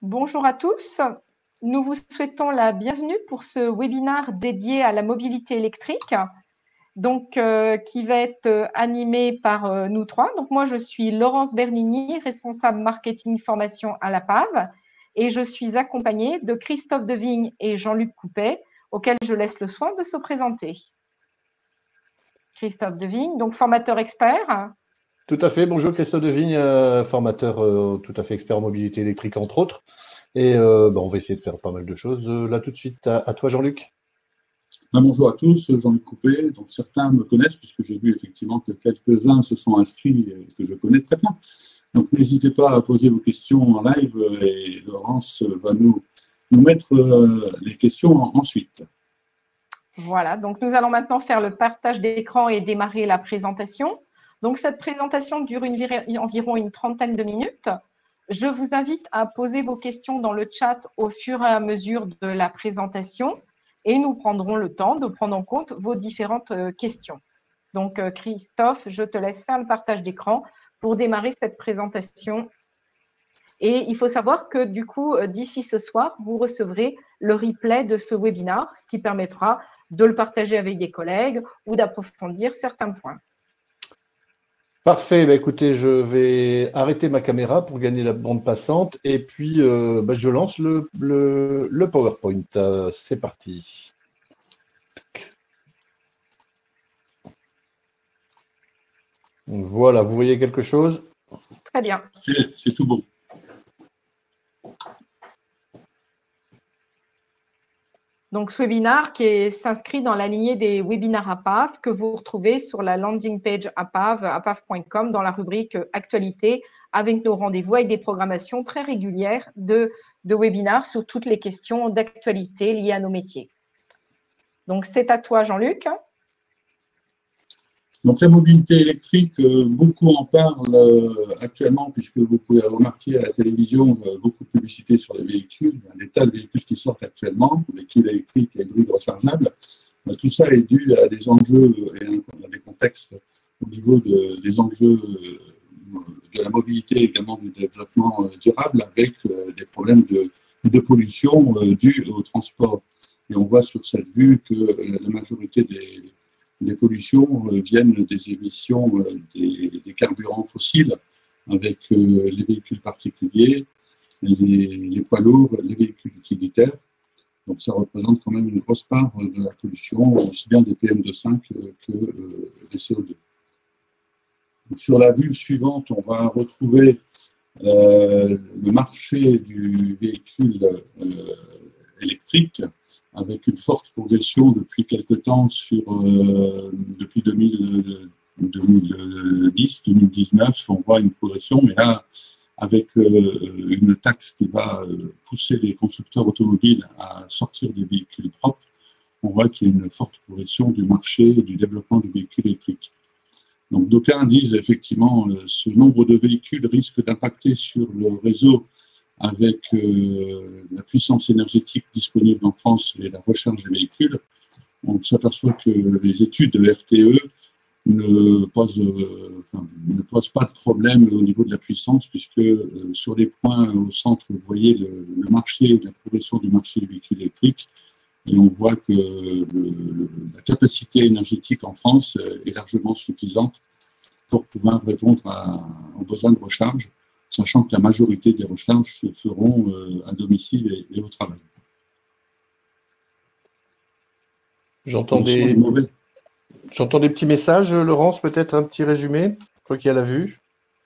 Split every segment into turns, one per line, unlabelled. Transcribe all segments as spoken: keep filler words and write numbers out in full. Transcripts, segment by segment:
Bonjour à tous. Nous vous souhaitons la bienvenue pour ce webinaire dédié à la mobilité électrique, donc euh, qui va être euh, animé par euh, nous trois. Donc moi, je suis Laurence Bernigny, responsable marketing formation à la P A V, et je suis accompagnée de Christophe Devigne et Jean-Luc Coupet, auxquels je laisse le soin de se présenter. Christophe Devigne, donc formateur expert.
Tout à fait. Bonjour, Christophe Devigne, euh, formateur euh, tout à fait expert en mobilité électrique, entre autres. Et euh, bah, on va essayer de faire pas mal de choses. Euh, là, tout de suite, à, à toi, Jean-Luc.
Ben, bonjour à tous, Jean-Luc Coupet. Donc, certains me connaissent, puisque j'ai vu effectivement que quelques-uns se sont inscrits et que je connais très bien. Donc, n'hésitez pas à poser vos questions en live et Laurence va nous, nous mettre euh, les questions ensuite.
Voilà, donc nous allons maintenant faire le partage d'écran et démarrer la présentation. Donc, cette présentation dure une, environ une trentaine de minutes. Je vous invite à poser vos questions dans le chat au fur et à mesure de la présentation et nous prendrons le temps de prendre en compte vos différentes questions. Donc, Christophe, je te laisse faire le partage d'écran pour démarrer cette présentation. Et il faut savoir que du coup, d'ici ce soir, vous recevrez le replay de ce webinaire, ce qui permettra de le partager avec des collègues ou d'approfondir certains points.
Parfait, bah, écoutez, je vais arrêter ma caméra pour gagner la bande passante et puis euh, bah, je lance le, le, le PowerPoint. Euh, c'est parti. Voilà, vous voyez quelque chose?
Très bien.
C'est tout bon.
Donc, ce webinaire qui s'inscrit dans la lignée des webinaires A P A V que vous retrouvez sur la landing page A P A V, A P A V point com, dans la rubrique Actualité, avec nos rendez-vous avec des programmations très régulières de, de webinaires sur toutes les questions d'actualité liées à nos métiers. Donc, c'est à toi, Jean-Luc.
Donc, la mobilité électrique, euh, beaucoup en parlent euh, actuellement, puisque vous pouvez remarquer à la télévision euh, beaucoup de publicité sur les véhicules. Il y a des tas de véhicules qui sortent actuellement, véhicules électriques et hybrides rechargeables. Euh, tout ça est dû à des enjeux et à des contextes au niveau de, des enjeux euh, de la mobilité et également du développement euh, durable, avec euh, des problèmes de, de pollution euh, dus au transport. Et on voit sur cette vue que la majorité des Les pollutions euh, viennent des émissions euh, des, des carburants fossiles avec euh, les véhicules particuliers, les, les poids lourds, les véhicules utilitaires. Donc ça représente quand même une grosse part de la pollution, aussi bien des P M deux cinq que euh, des C O deux. Donc, sur la vue suivante, on va retrouver euh, le marché du véhicule euh, électrique, avec une forte progression depuis quelque temps sur euh, depuis deux mille dix, deux mille dix-neuf, on voit une progression, mais là, avec euh, une taxe qui va pousser les constructeurs automobiles à sortir des véhicules propres, on voit qu'il y a une forte progression du marché et du développement du véhicule électrique. Donc, d'aucuns disent effectivement euh, ce nombre de véhicules risque d'impacter sur le réseau avec euh, la puissance énergétique disponible en France et la recharge des véhicules. On s'aperçoit que les études de R T E ne posent, euh, enfin, ne posent pas de problème au niveau de la puissance, puisque euh, sur les points au centre, vous voyez le, le marché, la progression du marché du véhicule électrique, et on voit que le, le, la capacité énergétique en France est largement suffisante pour pouvoir répondre à, aux besoins de recharge, sachant que la majorité des recharges se feront euh, à domicile et, et au travail.
J'entends des... J'entends des petits messages, Laurence, peut-être un petit résumé, je crois qu'il y a la vue.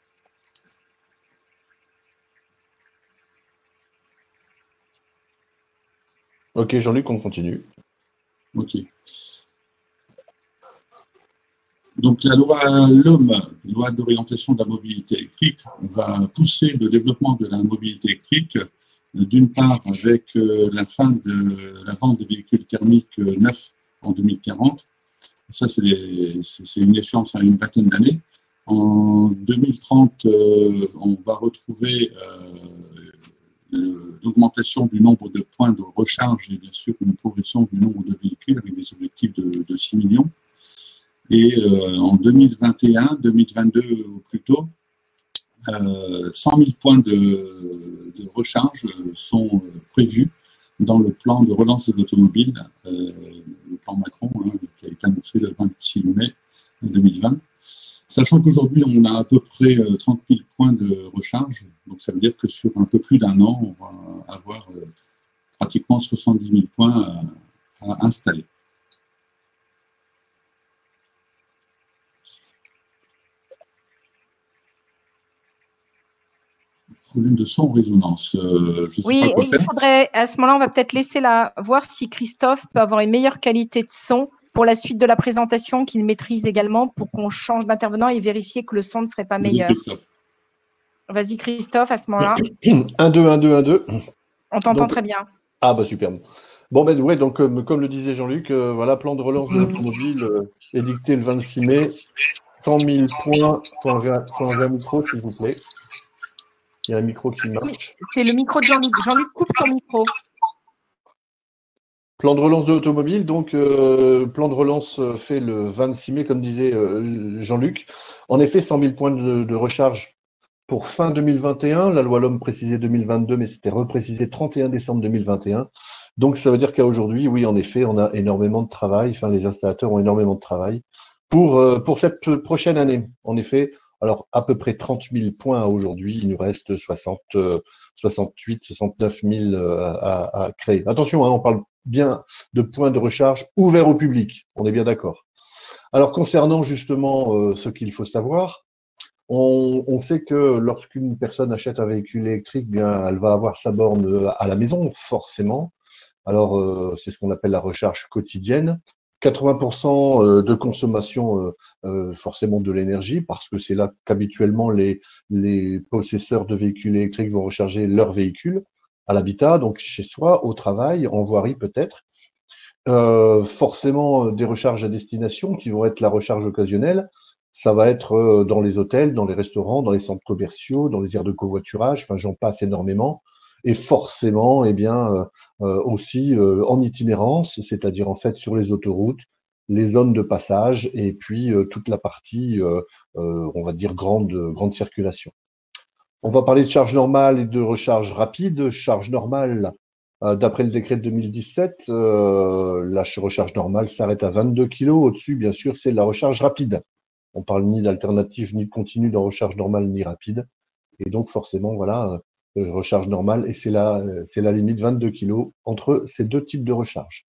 Ok, Jean-Luc, on continue.
Ok. Donc, la loi LOM, loi d'orientation de la mobilité électrique, va pousser le développement de la mobilité électrique, d'une part avec euh, la fin de la vente des véhicules thermiques euh, neufs en deux mille quarante. Ça, c'est une échéance à une vingtaine d'années. En deux mille trente, euh, on va retrouver euh, l'augmentation du nombre de points de recharge et bien sûr une progression du nombre de véhicules avec des objectifs de, de six millions. Et euh, en deux mille vingt et un, deux mille vingt-deux ou plus tôt, euh, cent mille points de, de recharge sont prévues dans le plan de relance de l'automobile, euh, le plan Macron, hein, qui a été annoncé le vingt-six mai deux mille vingt. Sachant qu'aujourd'hui, on a à peu près trente mille points de recharge, donc ça veut dire que sur un peu plus d'un an, on va avoir euh, pratiquement soixante-dix mille points à, à installer. Problème de son en résonance. Euh, je sais
oui,
pas quoi
il
faire.
faudrait, à ce moment-là, on va peut-être laisser la, voir si Christophe peut avoir une meilleure qualité de son pour la suite de la présentation, qu'il maîtrise également, pour qu'on change d'intervenant et vérifier que le son ne serait pas meilleur. Vas-y, Christophe, à ce moment-là.
un, deux, un, deux, un, deux.
On t'entend
Donc,
très bien.
Ah, bah superbe. Bon, ben ouais, donc comme, comme le disait Jean-Luc, euh, voilà, plan de relance de l'automobile euh, édicté le vingt-six mai. cent mille points. Faut enlever un, faut enlever un micro, s'il vous plaît. Il y a un micro qui marche.
C'est le micro de Jean-Luc. Jean-Luc, coupe ton micro.
Plan de relance de l'automobile, donc euh, plan de relance fait le vingt-six mai, comme disait euh, Jean-Luc. En effet, cent mille points de, de recharge pour fin deux mille vingt et un. La loi L'Homme précisait deux mille vingt-deux, mais c'était reprécisé trente et un décembre deux mille vingt et un. Donc ça veut dire qu'à aujourd'hui, oui, en effet, on a énormément de travail. Enfin, les installateurs ont énormément de travail pour, euh, pour cette prochaine année. En effet, alors à peu près trente mille points aujourd'hui. Il nous reste soixante, euh, soixante-huit, soixante-neuf mille euh, à, à créer. Attention, hein, on parle bien de points de recharge ouverts au public. On est bien d'accord. Alors concernant justement euh, ce qu'il faut savoir, on, on sait que lorsqu'une personne achète un véhicule électrique, bien, elle va avoir sa borne à la maison, forcément. Alors, euh, c'est ce qu'on appelle la recharge quotidienne. quatre-vingts pour cent de consommation euh, euh, forcément de l'énergie, parce que c'est là qu'habituellement les, les possesseurs de véhicules électriques vont recharger leur véhicule à l'habitat, donc chez soi, au travail, en voirie peut-être. Euh, forcément des recharges à destination qui vont être la recharge occasionnelle. Ça va être dans les hôtels, dans les restaurants, dans les centres commerciaux, dans les aires de covoiturage, enfin j'en passe énormément. Et forcément, eh bien, euh, aussi euh, en itinérance, c'est-à-dire en fait sur les autoroutes, les zones de passage et puis euh, toute la partie, euh, euh, on va dire, grande, grande circulation. On va parler de charge normale et de recharge rapide. Charge normale, euh, d'après le décret de deux mille dix-sept, euh, la recharge normale s'arrête à vingt-deux kilos. Au-dessus, bien sûr, c'est la recharge rapide. On parle ni d'alternative, ni de continu dans recharge normale, ni rapide. Et donc, forcément, voilà, euh, recharge normale. Et c'est la, c'est la limite vingt-deux kilos entre ces deux types de recharge.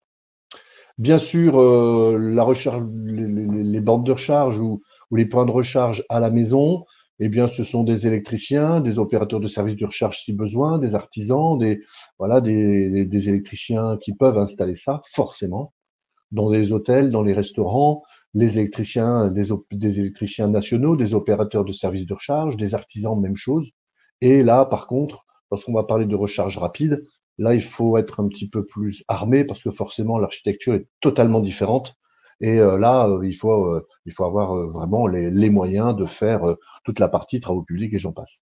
Bien sûr, euh, la recharge, les, les, les bornes de recharge ou, ou les points de recharge à la maison, eh bien, ce sont des électriciens, des opérateurs de services de recharge si besoin, des artisans, des, voilà, des, des électriciens qui peuvent installer ça, forcément, dans des hôtels, dans les restaurants, les électriciens, des, des électriciens nationaux, des opérateurs de services de recharge, des artisans, même chose. Et là, par contre, lorsqu'on va parler de recharge rapide, là, il faut être un petit peu plus armé parce que forcément, l'architecture est totalement différente. Et euh, là, euh, il faut euh, il faut avoir euh, vraiment les, les moyens de faire euh, toute la partie travaux publics et j'en passe.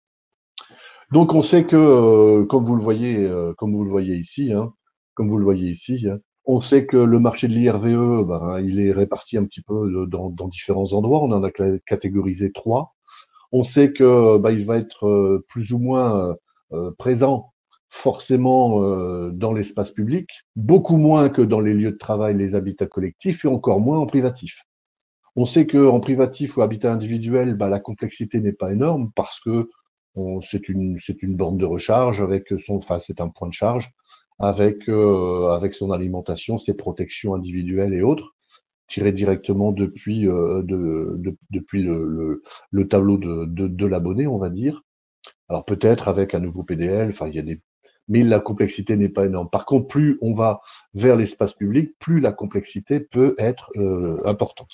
Donc, on sait que, euh, comme vous le voyez, euh, comme vous le voyez ici, hein, comme vous le voyez ici, hein, on sait que le marché de l'I R V E, ben, il est réparti un petit peu dans, dans différents endroits. On en a catégorisé trois. On sait que ben, il va être euh, plus ou moins euh, présent forcément euh, dans l'espace public, beaucoup moins que dans les lieux de travail, les habitats collectifs, et encore moins en privatif. On sait qu'en privatif ou habitat individuel, bah, la complexité n'est pas énorme parce que c'est une, c'est une borne de recharge avec son, enfin c'est un point de charge avec, euh, avec son alimentation, ses protections individuelles et autres, tirées directement depuis, euh, de, de, depuis le, le, le tableau de, de, de l'abonné, on va dire. Alors peut-être avec un nouveau P D L, enfin il y a des mais la complexité n'est pas énorme. Par contre, plus on va vers l'espace public, plus la complexité peut être euh, importante.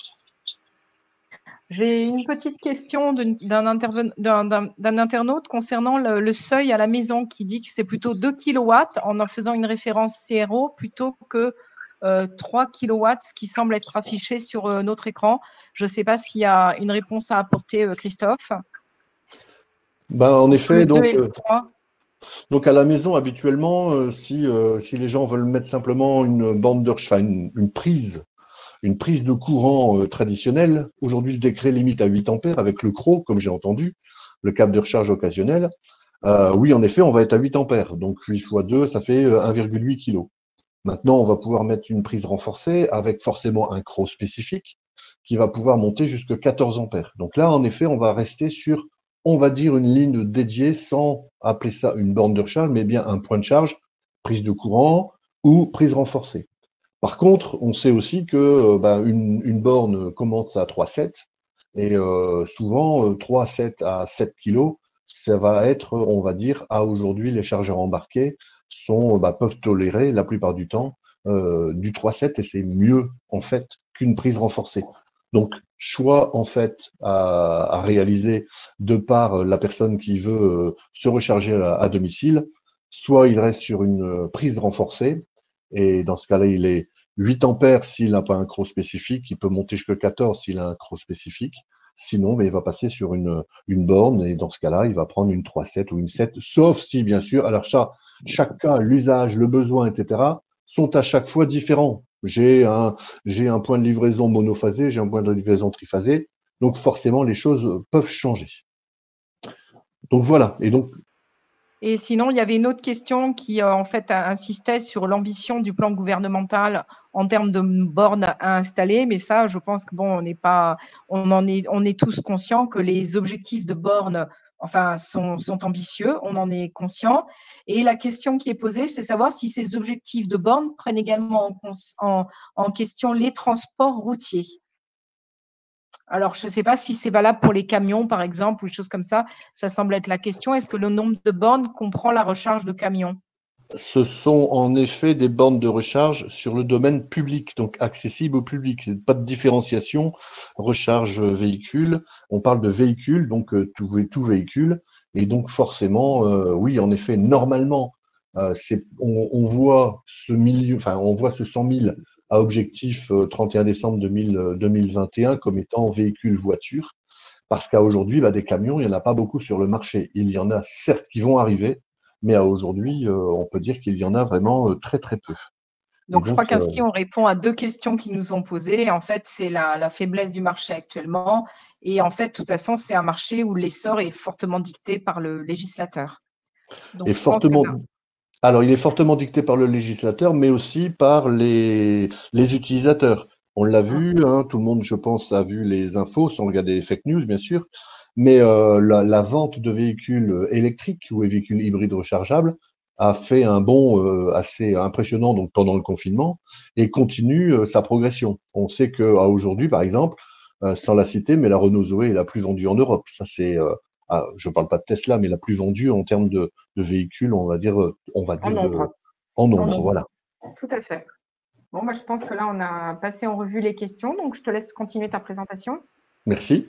J'ai une petite question d'un internaute concernant le, le seuil à la maison qui dit que c'est plutôt deux kilowatts en en faisant une référence C R O plutôt que euh, trois kilowatts, ce qui semble être affiché sur euh, notre écran. Je ne sais pas s'il y a une réponse à apporter, euh, Christophe.
Ben, en effet, donc, euh,
trois.
donc à la maison, habituellement, euh, si, euh, si les gens veulent mettre simplement une bande de, enfin, une, une prise, une prise de courant euh, traditionnelle, aujourd'hui le décret limite à huit ampères avec le C R O, comme j'ai entendu, le câble de recharge occasionnel. euh, oui, en effet, on va être à huit ampères. Donc huit fois deux, ça fait un virgule huit kg. Maintenant, on va pouvoir mettre une prise renforcée avec forcément un croc spécifique qui va pouvoir monter jusqu'à quatorze ampères. Donc là, en effet, on va rester sur, on va dire, une ligne dédiée sans appeler ça une borne de recharge, mais bien un point de charge, prise de courant ou prise renforcée. Par contre, on sait aussi que bah, une, une borne commence à trois virgule sept et euh, souvent trois virgule sept à sept kilos, ça va être, on va dire, à aujourd'hui, les chargeurs embarqués sont, bah, peuvent tolérer la plupart du temps euh, du trois virgule sept et c'est mieux en fait qu'une prise renforcée. Donc, choix en fait à, à réaliser de par la personne qui veut euh, se recharger à, à domicile, soit il reste sur une prise renforcée et dans ce cas-là, il est huit ampères s'il n'a pas un croc spécifique, il peut monter jusqu'à quatorze s'il a un croc spécifique. Sinon, mais il va passer sur une, une borne et dans ce cas-là, il va prendre une trois virgule sept ou une sept, sauf si, bien sûr, alors ça, chaque cas, l'usage, le besoin, et cetera, sont à chaque fois différents. J'ai un, j'ai un point de livraison monophasé, j'ai un point de livraison triphasé, donc forcément, les choses peuvent changer. Donc voilà, et donc
Et sinon, il y avait une autre question qui, euh, en fait, insistait sur l'ambition du plan gouvernemental en termes de bornes à installer. Mais ça, je pense que bon, on n'est pas, on en est, on est tous conscients que les objectifs de bornes, enfin, sont, sont ambitieux. On en est conscient. Et la question qui est posée, c'est savoir si ces objectifs de bornes prennent également en, en, en question les transports routiers. Alors, je ne sais pas si c'est valable pour les camions, par exemple, ou des choses comme ça. Ça semble être la question. Est-ce que le nombre de bornes comprend la recharge de camions?
Ce sont en effet des bornes de recharge sur le domaine public, donc accessible au public. Pas de différenciation, recharge véhicule. On parle de véhicule, donc euh, tout, tout véhicule. Et donc forcément, euh, oui, en effet, normalement, euh, c'est, on, on voit ce milieu, enfin, on voit ce cent mille à objectif euh, trente et un décembre deux mille, deux mille vingt et un comme étant véhicule voiture, parce qu'à aujourd'hui, bah, des camions, il n'y en a pas beaucoup sur le marché. Il y en a certes qui vont arriver, mais à aujourd'hui, euh, on peut dire qu'il y en a vraiment euh, très très peu.
Donc, donc, je crois qu'ainsi,
euh,
on répond à deux questions qui nous ont posées. En fait, c'est la, la faiblesse du marché actuellement. Et en fait, de toute façon, c'est un marché où l'essor est fortement dicté par le législateur.
Donc, et fortement, là... Alors, il est fortement dicté par le législateur, mais aussi par les, les utilisateurs. On l'a vu, hein, tout le monde, je pense, a vu les infos, sans regarder les fake news, bien sûr. Mais euh, la, la vente de véhicules électriques ou véhicules hybrides rechargeables a fait un bond euh, assez impressionnant donc pendant le confinement et continue euh, sa progression. On sait qu'à aujourd'hui, par exemple, euh, sans la citer, mais la Renault Zoé est la plus vendue en Europe. Ça, c'est, euh, ah, je ne parle pas de Tesla, mais la plus vendue en termes de, de véhicules, on va dire, on va dire
en nombre.
De, en nombre,
en nombre.
Voilà.
Tout à fait. Bon, moi, je pense que là, on a passé en revue les questions, donc je te laisse continuer ta présentation.
Merci.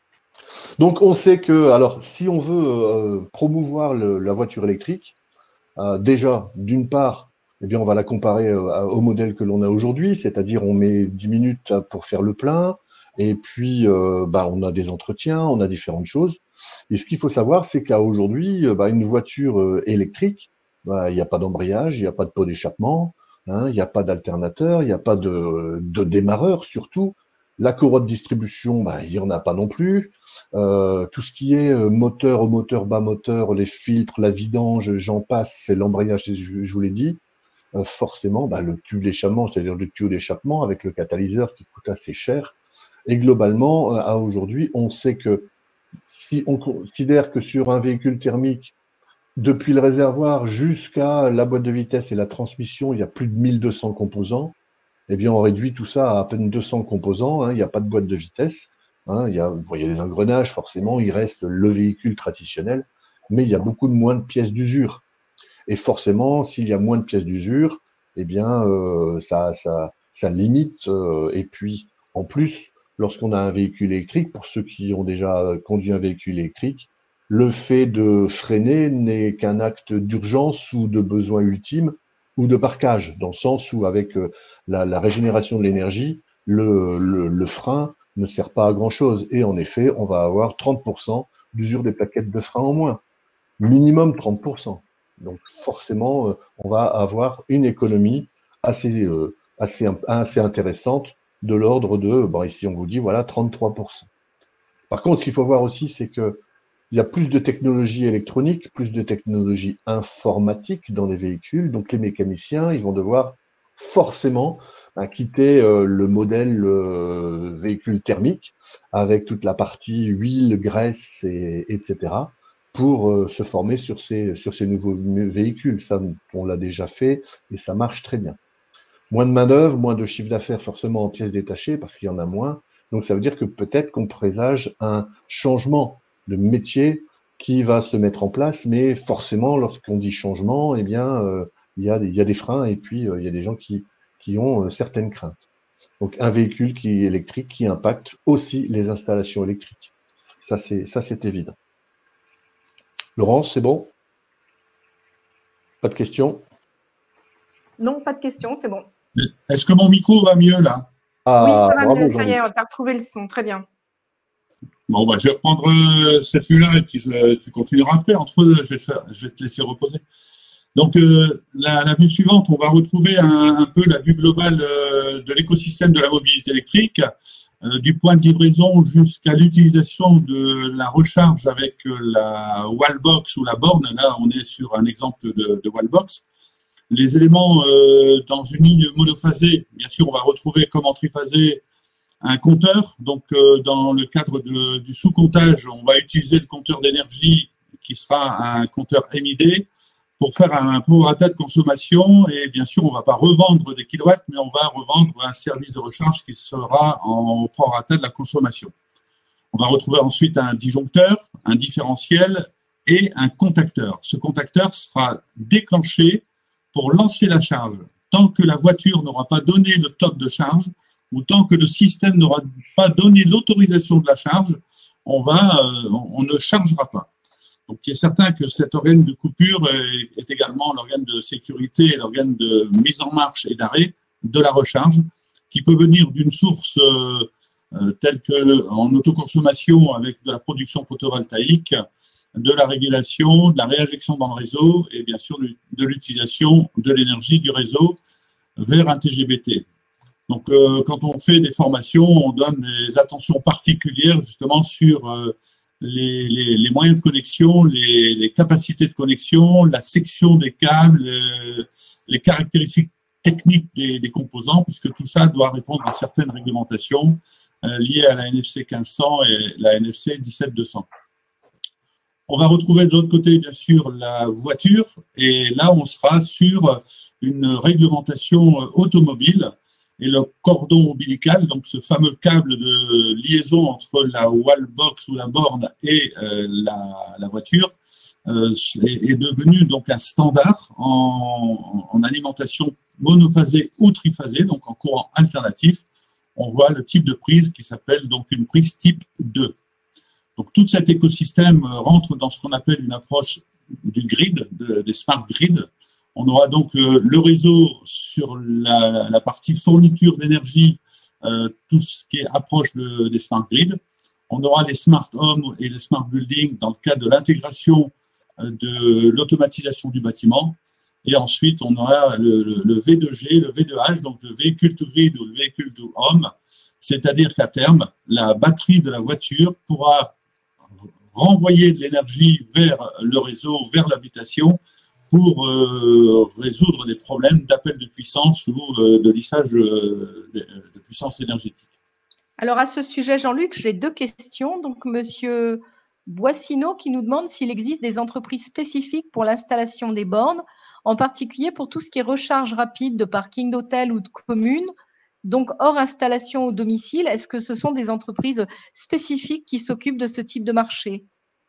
Donc, on sait que, alors, si on veut euh, promouvoir le, la voiture électrique, euh, déjà, d'une part, eh bien, on va la comparer euh, au modèle que l'on a aujourd'hui, c'est-à-dire on met dix minutes pour faire le plein, et puis euh, bah, on a des entretiens, on a différentes choses. Et ce qu'il faut savoir, c'est qu'à aujourd'hui, bah, une voiture euh, électrique, bah, il n'y a pas d'embrayage, il n'y a pas de pot d'échappement, hein, il n'y a pas d'alternateur, il n'y a pas de, de démarreur surtout. La courroie de distribution, bah, il n'y en a pas non plus. Euh, tout ce qui est moteur, moteur, bas moteur, les filtres, la vidange, j'en passe, c'est l'embrayage, je, je vous l'ai dit. Euh, forcément, bah, le tube d'échappement, c'est-à-dire le tuyau d'échappement avec le catalyseur qui coûte assez cher. Et globalement, à aujourd'hui, on sait que si on considère que sur un véhicule thermique, depuis le réservoir jusqu'à la boîte de vitesse et la transmission, il y a plus de mille deux cents composants, eh bien, on réduit tout ça à à peine deux cents composants. Hein, il n'y a pas de boîte de vitesse. Hein, il, y a, bon, il y a des engrenages, forcément, il reste le véhicule traditionnel, mais il y a beaucoup de moins de pièces d'usure. Et forcément, s'il y a moins de pièces d'usure, eh bien, euh, ça, ça, ça limite. Euh, et puis, en plus, lorsqu'on a un véhicule électrique, pour ceux qui ont déjà conduit un véhicule électrique, le fait de freiner n'est qu'un acte d'urgence ou de besoin ultime ou de parquage, dans le sens où avec euh, la, la régénération de l'énergie, le, le, le frein ne sert pas à grand-chose. Et en effet, on va avoir trente pour cent d'usure des plaquettes de frein en moins, minimum trente pour cent. Donc forcément, euh, on va avoir une économie assez, euh, assez, assez intéressante de l'ordre de, bon, ici on vous dit, voilà, trente-trois pour cent. Par contre, ce qu'il faut voir aussi, c'est que il y a plus de technologie électronique, plus de technologie informatique dans les véhicules. Donc, les mécaniciens, ils vont devoir forcément hein, quitter euh, le modèle euh, véhicule thermique avec toute la partie huile, graisse, et, etc. pour euh, se former sur ces, sur ces nouveaux véhicules. Ça, on l'a déjà fait et ça marche très bien. Moins de manœuvres, moins de chiffre d'affaires forcément en pièces détachées parce qu'il y en a moins. Donc, ça veut dire que peut-être qu'on présage un changement de métier qui va se mettre en place, mais forcément, lorsqu'on dit changement, eh bien, euh, il y a des, il y a des freins et puis euh, il y a des gens qui, qui ont euh, certaines craintes. Donc, un véhicule qui est électrique qui impacte aussi les installations électriques. Ça, c'est, ça, c'est évident. Laurence, c'est bon? Pas de questions?
Non, pas de questions, c'est bon.
Est-ce que mon micro va mieux là?
Ah,
oui, ça va
bravo,
mieux, ça y est,
Jean-Luc.
tu as retrouvé le son, très bien.
Bon, bah, je vais reprendre euh, cette vue-là et puis je, tu continueras après. Entre deux, je vais te, faire, je vais te laisser reposer. Donc, euh, la, la vue suivante, on va retrouver un, un peu la vue globale euh, de l'écosystème de la mobilité électrique, euh, du point de livraison jusqu'à l'utilisation de la recharge avec euh, la wallbox ou la borne. Là, on est sur un exemple de, de wallbox. Les éléments euh, dans une ligne monophasée, bien sûr, on va retrouver comme en triphasé un compteur. Donc, euh, dans le cadre de, du sous-comptage, on va utiliser le compteur d'énergie qui sera un compteur M I D pour faire un prorata de consommation. Et bien sûr, on ne va pas revendre des kilowatts, mais on va revendre un service de recharge qui sera en prorata de la consommation. On va retrouver ensuite un disjoncteur, un différentiel et un contacteur. Ce contacteur sera déclenché pour lancer la charge. Tant que la voiture n'aura pas donné le top de charge, ou tant que le système n'aura pas donné l'autorisation de la charge, on, va, euh, on ne chargera pas. Donc, il est certain que cet organe de coupure est, est également l'organe de sécurité et l'organe de mise en marche et d'arrêt de la recharge, qui peut venir d'une source euh, euh, telle qu'en autoconsommation avec de la production photovoltaïque, de la régulation, de la réinjection dans le réseau et bien sûr de l'utilisation de l'énergie du réseau vers un T G B T. Donc, euh, quand on fait des formations, on donne des attentions particulières justement sur euh, les, les, les moyens de connexion, les, les capacités de connexion, la section des câbles, euh, les caractéristiques techniques des, des composants, puisque tout ça doit répondre à certaines réglementations euh, liées à la N F C quinze cents et la N F C dix-sept deux cents. On va retrouver de l'autre côté, bien sûr, la voiture, et là, on sera sur une réglementation automobile et le cordon ombilical, donc ce fameux câble de liaison entre la wallbox ou la borne et euh, la, la voiture, euh, est, est devenu donc un standard en, en alimentation monophasée ou triphasée, donc en courant alternatif. On voit le type de prise qui s'appelle donc une prise type deux. Donc, tout cet écosystème rentre dans ce qu'on appelle une approche du grid, de, des smart grids. On aura donc le, le réseau sur la, la partie fourniture d'énergie, euh, tout ce qui est approche de, des smart grids. On aura les smart homes et les smart buildings dans le cadre de l'intégration euh, de l'automatisation du bâtiment. Et ensuite, on aura le, le, le V deux G, le V deux H, donc le véhicule to grid ou le véhicule to home. C'est-à-dire qu'à terme, la batterie de la voiture pourra renvoyer de l'énergie vers le réseau, vers l'habitation, pour euh, résoudre des problèmes d'appel de puissance ou euh, de lissage euh, de, de puissance énergétique.
Alors, à ce sujet, Jean-Luc, j'ai deux questions. Donc, Monsieur Boissineau qui nous demande s'il existe des entreprises spécifiques pour l'installation des bornes, en particulier pour tout ce qui est recharge rapide de parking d'hôtel ou de commune, donc hors installation au domicile. Est-ce que ce sont des entreprises spécifiques qui s'occupent de ce type de marché?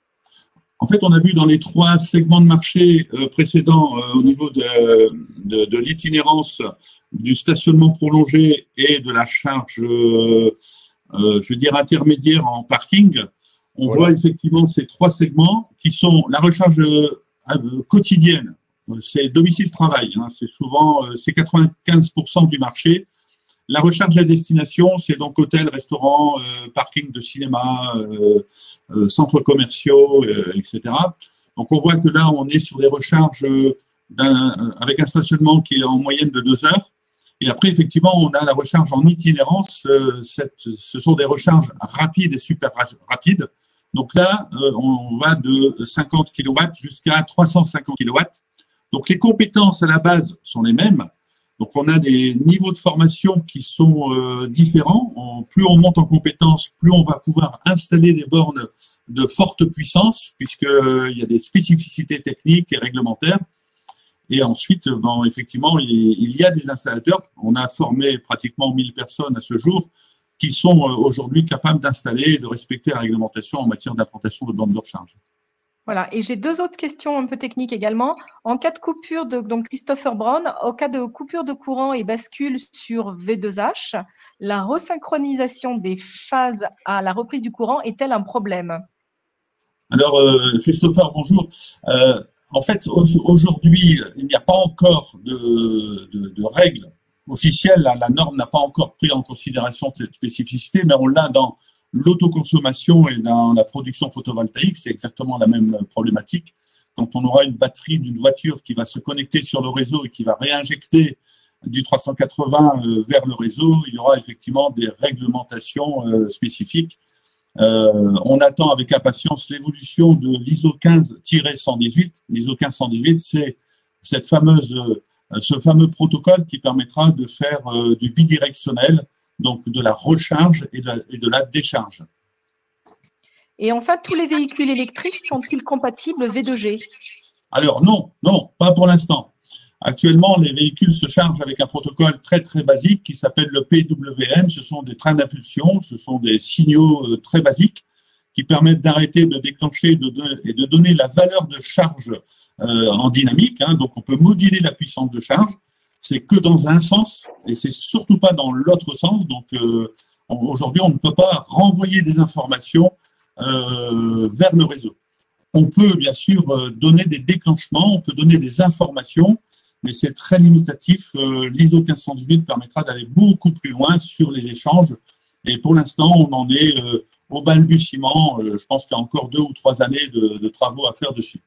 En fait, on a vu dans les trois segments de marché euh, précédents euh, au niveau de, de, de l'itinérance, du stationnement prolongé et de la charge, euh, euh, je veux dire, intermédiaire en parking. On voilà. voit effectivement ces trois segments qui sont la recharge euh, quotidienne, c'est domicile-travail, hein, c'est souvent euh, c'est quatre-vingt-quinze pour cent du marché. La recharge à destination, c'est donc hôtel, restaurant, euh, parking de cinéma, euh, euh, centres commerciaux, euh, et cetera. Donc, on voit que là, on est sur des recharges d'un, avec un stationnement qui est en moyenne de deux heures. Et après, effectivement, on a la recharge en itinérance. Euh, cette, ce sont des recharges rapides et super rapides. Donc là, euh, on va de cinquante kilowatts jusqu'à trois cent cinquante kilowatts. Donc les compétences à la base sont les mêmes. Donc on a des niveaux de formation qui sont euh, différents. On, plus on monte en compétences, plus on va pouvoir installer des bornes de forte puissance, puisqu'il euh, y a des spécificités techniques et réglementaires. Et ensuite, bon, effectivement, il, il y a des installateurs. On a formé pratiquement mille personnes à ce jour qui sont euh, aujourd'hui capables d'installer et de respecter la réglementation en matière d'implantation de bornes de recharge.
Voilà, et j'ai deux autres questions un peu techniques également. En cas de coupure, de, donc Christopher Brown, au cas de coupure de courant et bascule sur V deux H, la resynchronisation des phases à la reprise du courant est-elle un problème?
Alors, euh, Christopher, bonjour. Euh, en fait, aujourd'hui, il n'y a pas encore de, de, de règles officielles. La, la norme n'a pas encore pris en considération cette spécificité, mais on l'a dans l'autoconsommation et dans la production photovoltaïque. C'est exactement la même problématique. Quand on aura une batterie d'une voiture qui va se connecter sur le réseau et qui va réinjecter du trois cent quatre-vingts vers le réseau, il y aura effectivement des réglementations spécifiques. Euh, on attend avec impatience l'évolution de l'I S O quinze tiret cent dix-huit. L'I S O quinze cent dix-huit, c'est cette fameuse, ce fameux protocole qui permettra de faire euh, du bidirectionnel, donc de la recharge et de la, et de la décharge.
Et enfin, tous les véhicules électriques sont-ils compatibles V deux G?
Alors non, non, pas pour l'instant. Actuellement, les véhicules se chargent avec un protocole très très basique qui s'appelle le P W M. Ce sont des trains d'impulsion, ce sont des signaux très basiques qui permettent d'arrêter, de déclencher de, de, et de donner la valeur de charge euh, en dynamique. Hein. Donc on peut moduler la puissance de charge. C'est que dans un sens et c'est surtout pas dans l'autre sens. Donc euh, aujourd'hui, on ne peut pas renvoyer des informations euh, vers le réseau. On peut bien sûr donner des déclenchements, on peut donner des informations, mais c'est très limitatif. Euh, L'I S O quinze cent dix-huit permettra d'aller beaucoup plus loin sur les échanges. Et pour l'instant, on en est euh, au balbutiement. Euh, je pense qu'il y a encore deux ou trois années de, de travaux à faire dessus.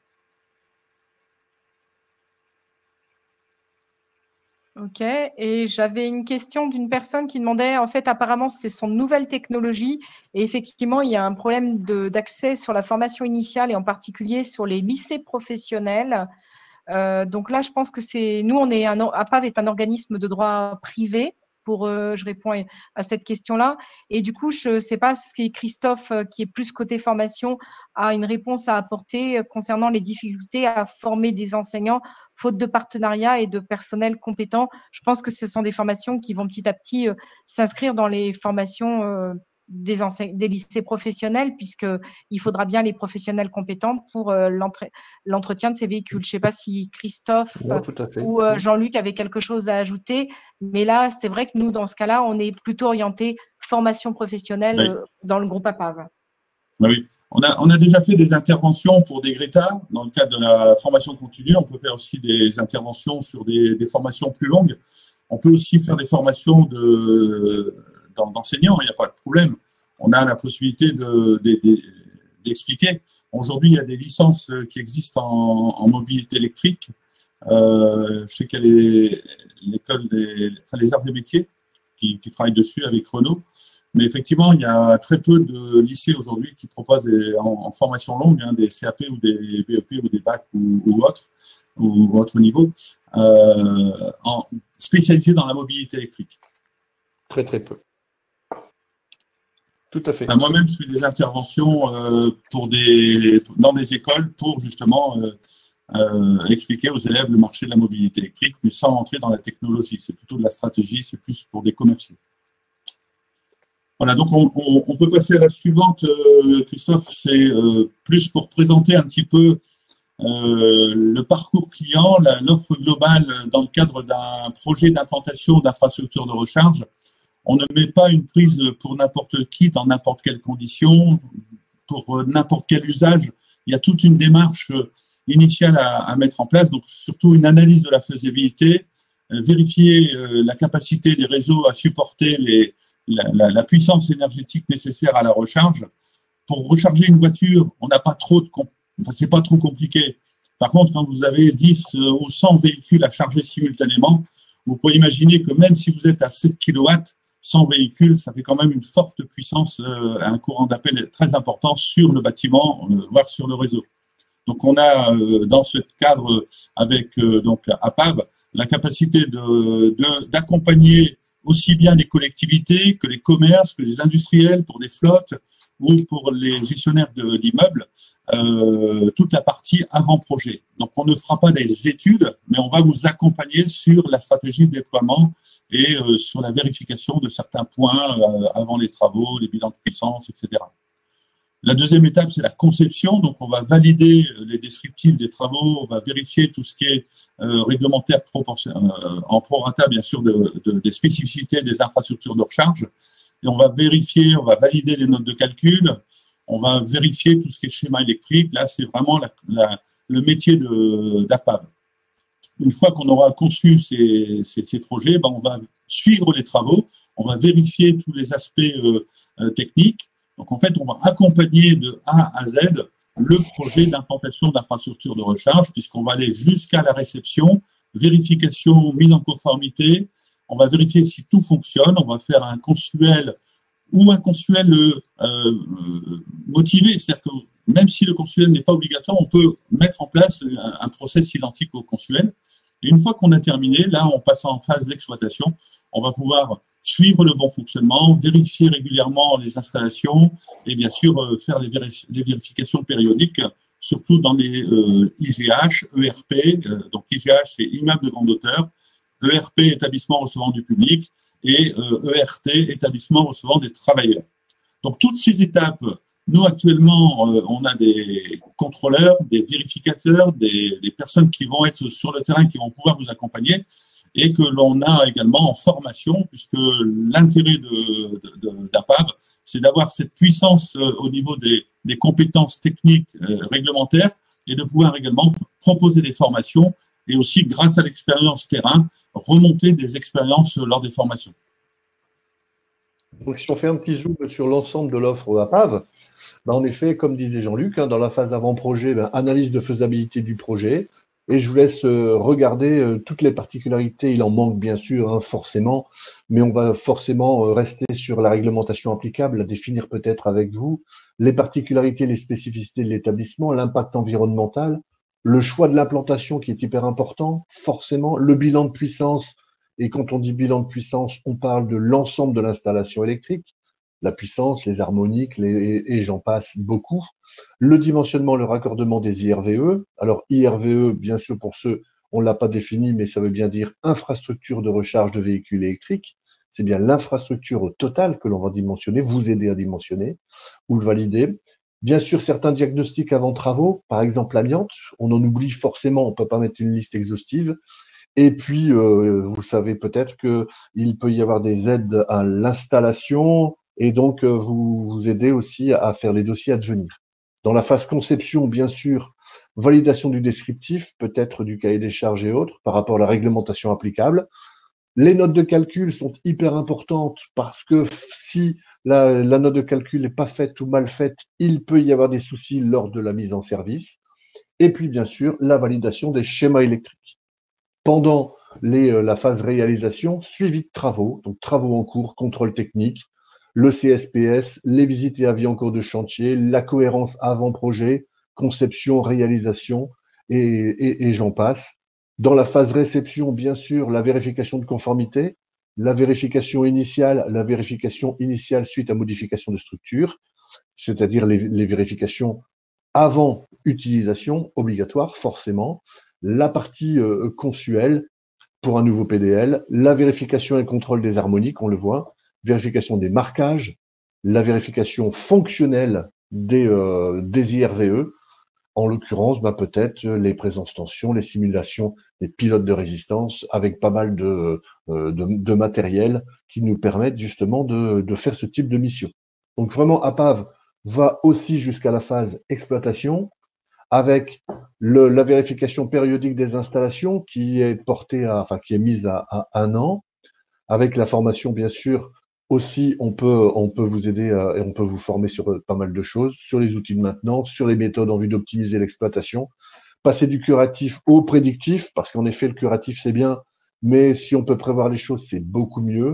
Ok, et j'avais une question d'une personne qui demandait, en fait, apparemment, c'est son nouvelle technologie et effectivement, il y a un problème d'accès sur la formation initiale et en particulier sur les lycées professionnels. Euh, donc là, je pense que c'est, nous, on est un, A P A V est un organisme de droit privé. Pour, euh, je réponds à cette question-là. Et du coup, je ne sais pas si Christophe, qui est plus côté formation, a une réponse à apporter concernant les difficultés à former des enseignants, faute de partenariat et de personnel compétent. Je pense que ce sont des formations qui vont petit à petit euh, s'inscrire dans les formations euh, des, des lycées professionnels, puisqu'il faudra bien les professionnels compétents pour euh, l'entretien de ces véhicules. Je ne sais pas si Christophe
ouais,
ou euh, Jean-Luc avaient quelque chose à ajouter, mais là, c'est vrai que nous, dans ce cas-là, on est plutôt orienté formation professionnelle oui. euh, dans le groupe A P A V.
Oui, on a, on a déjà fait des interventions pour des Greta dans le cadre de la formation continue. On peut faire aussi des interventions sur des, des formations plus longues. On peut aussi faire des formations de d'enseignants, il n'y a pas de problème. On a la possibilité d'expliquer. De, de, Aujourd'hui, il y a des licences qui existent en, en mobilité électrique. Euh, je sais qu'il y a l'école des enfin, les arts et métiers qui, qui travaillent dessus avec Renault. Mais effectivement, il y a très peu de lycées aujourd'hui qui proposent des, en, en formation longue, hein, des C A P ou des B E P ou des bacs ou, ou autres, ou, ou autre niveau, euh, en, spécialisés dans la mobilité électrique.
Très, très peu. Tout à fait.
Enfin, moi-même, je fais des interventions euh, pour des, dans des écoles pour justement euh, euh, expliquer aux élèves le marché de la mobilité électrique, mais sans entrer dans la technologie. C'est plutôt de la stratégie, c'est plus pour des commerciaux. Voilà, donc on, on, on peut passer à la suivante, euh, Christophe. C'est euh, plus pour présenter un petit peu euh, le parcours client, l'offre globale dans le cadre d'un projet d'implantation d'infrastructures de recharge. On ne met pas une prise pour n'importe qui, dans n'importe quelle condition, pour n'importe quel usage. Il y a toute une démarche initiale à, à mettre en place, donc surtout une analyse de la faisabilité, euh, vérifier euh, la capacité des réseaux à supporter les, la, la, la puissance énergétique nécessaire à la recharge. Pour recharger une voiture, on n'a pas trop de, enfin, c'est pas trop compliqué. Par contre, quand vous avez dix ou cent véhicules à charger simultanément, vous pouvez imaginer que même si vous êtes à sept kilowatts, cent véhicules, ça fait quand même une forte puissance, euh, un courant d'appel très important sur le bâtiment, euh, voire sur le réseau. Donc, on a euh, dans ce cadre avec euh, donc A P A V la capacité de, de, d'accompagner aussi bien les collectivités que les commerces, que les industriels pour des flottes ou pour les gestionnaires de, d'immeubles, euh, toute la partie avant-projet. Donc, on ne fera pas des études, mais on va vous accompagner sur la stratégie de déploiement et euh, sur la vérification de certains points euh, avant les travaux, les bilans de puissance, et cetera. La deuxième étape, c'est la conception. Donc, on va valider les descriptifs des travaux, on va vérifier tout ce qui est euh, réglementaire euh, en prorata, bien sûr, de, de, des spécificités des infrastructures de recharge. Et on va vérifier, on va valider les notes de calcul, on va vérifier tout ce qui est schéma électrique. Là, c'est vraiment la, la, le métier d'A P A V. Une fois qu'on aura conçu ces, ces, ces projets, ben, on va suivre les travaux, on va vérifier tous les aspects euh, euh, techniques. Donc, en fait, on va accompagner de A à Z le projet d'implantation d'infrastructures de recharge, puisqu'on va aller jusqu'à la réception, vérification, mise en conformité. On va vérifier si tout fonctionne. On va faire un consuel ou un consuel euh, euh, motivé. C'est-à-dire que même si le consuel n'est pas obligatoire, on peut mettre en place un, un process identique au consuel. Et une fois qu'on a terminé, là, on passe en phase d'exploitation. On va pouvoir suivre le bon fonctionnement, vérifier régulièrement les installations et bien sûr euh, faire les, vérif les vérifications périodiques, surtout dans les euh, I G H, E R P, euh, donc I G H c'est immeuble de grande hauteur, E R P établissement recevant du public et euh, E R T établissement recevant des travailleurs. Donc toutes ces étapes, nous actuellement euh, on a des contrôleurs, des vérificateurs, des, des personnes qui vont être sur le terrain, qui vont pouvoir vous accompagner, et que l'on a également en formation, puisque l'intérêt de, de, de, d'A P A V, c'est d'avoir cette puissance euh, au niveau des, des compétences techniques euh, réglementaires et de pouvoir également proposer des formations et aussi, grâce à l'expérience terrain, remonter des expériences lors des formations.
Donc, si on fait un petit zoom sur l'ensemble de l'offre A P A V, ben, en effet, comme disait Jean-Luc, hein, dans la phase avant-projet, ben, analyse de faisabilité du projet. Et je vous laisse euh, regarder euh, toutes les particularités. Il en manque bien sûr, hein, forcément, mais on va forcément euh, rester sur la réglementation applicable, la définir peut-être avec vous, les particularités, les spécificités de l'établissement, l'impact environnemental, le choix de l'implantation qui est hyper important, forcément, le bilan de puissance. Et quand on dit bilan de puissance, on parle de l'ensemble de l'installation électrique, la puissance, les harmoniques, les, et j'en passe beaucoup. Le dimensionnement, le raccordement des I R V E. Alors, I R V E, bien sûr, pour ceux, on ne l'a pas défini, mais ça veut bien dire infrastructure de recharge de véhicules électriques. C'est bien l'infrastructure au total que l'on va dimensionner, vous aider à dimensionner ou le valider. Bien sûr, certains diagnostics avant travaux, par exemple l'amiante, on en oublie forcément, on ne peut pas mettre une liste exhaustive. Et puis, euh, vous savez peut-être qu'il peut y avoir des aides à l'installation et donc euh, vous, vous aider aussi à faire les dossiers à devenir. Dans la phase conception, bien sûr, validation du descriptif, peut-être du cahier des charges et autres, par rapport à la réglementation applicable. Les notes de calcul sont hyper importantes parce que si la, la note de calcul n'est pas faite ou mal faite, il peut y avoir des soucis lors de la mise en service. Et puis, bien sûr, la validation des schémas électriques. Pendant les, la phase réalisation, suivi de travaux, donc travaux en cours, contrôle technique, le C S P S, les visites et avis en cours de chantier, la cohérence avant-projet, conception, réalisation, et, et, et j'en passe. Dans la phase réception, bien sûr, la vérification de conformité, la vérification initiale, la vérification initiale suite à modification de structure, c'est-à-dire les, les vérifications avant utilisation, obligatoire forcément, la partie euh, consuelle pour un nouveau P D L, la vérification et contrôle des harmoniques, on le voit, vérification des marquages, la vérification fonctionnelle des, euh, des I R V E, en l'occurrence, bah, peut-être les présences tension, les simulations des pilotes de résistance avec pas mal de, euh, de, de matériel qui nous permettent justement de, de faire ce type de mission. Donc vraiment, A P A V va aussi jusqu'à la phase exploitation avec le, la vérification périodique des installations qui est portée à, enfin, qui est mise à, à un an, avec la formation, bien sûr. Aussi, on peut, on peut vous aider à, et on peut vous former sur pas mal de choses, sur les outils de maintenance, sur les méthodes en vue d'optimiser l'exploitation, passer du curatif au prédictif, parce qu'en effet, le curatif, c'est bien, mais si on peut prévoir les choses, c'est beaucoup mieux.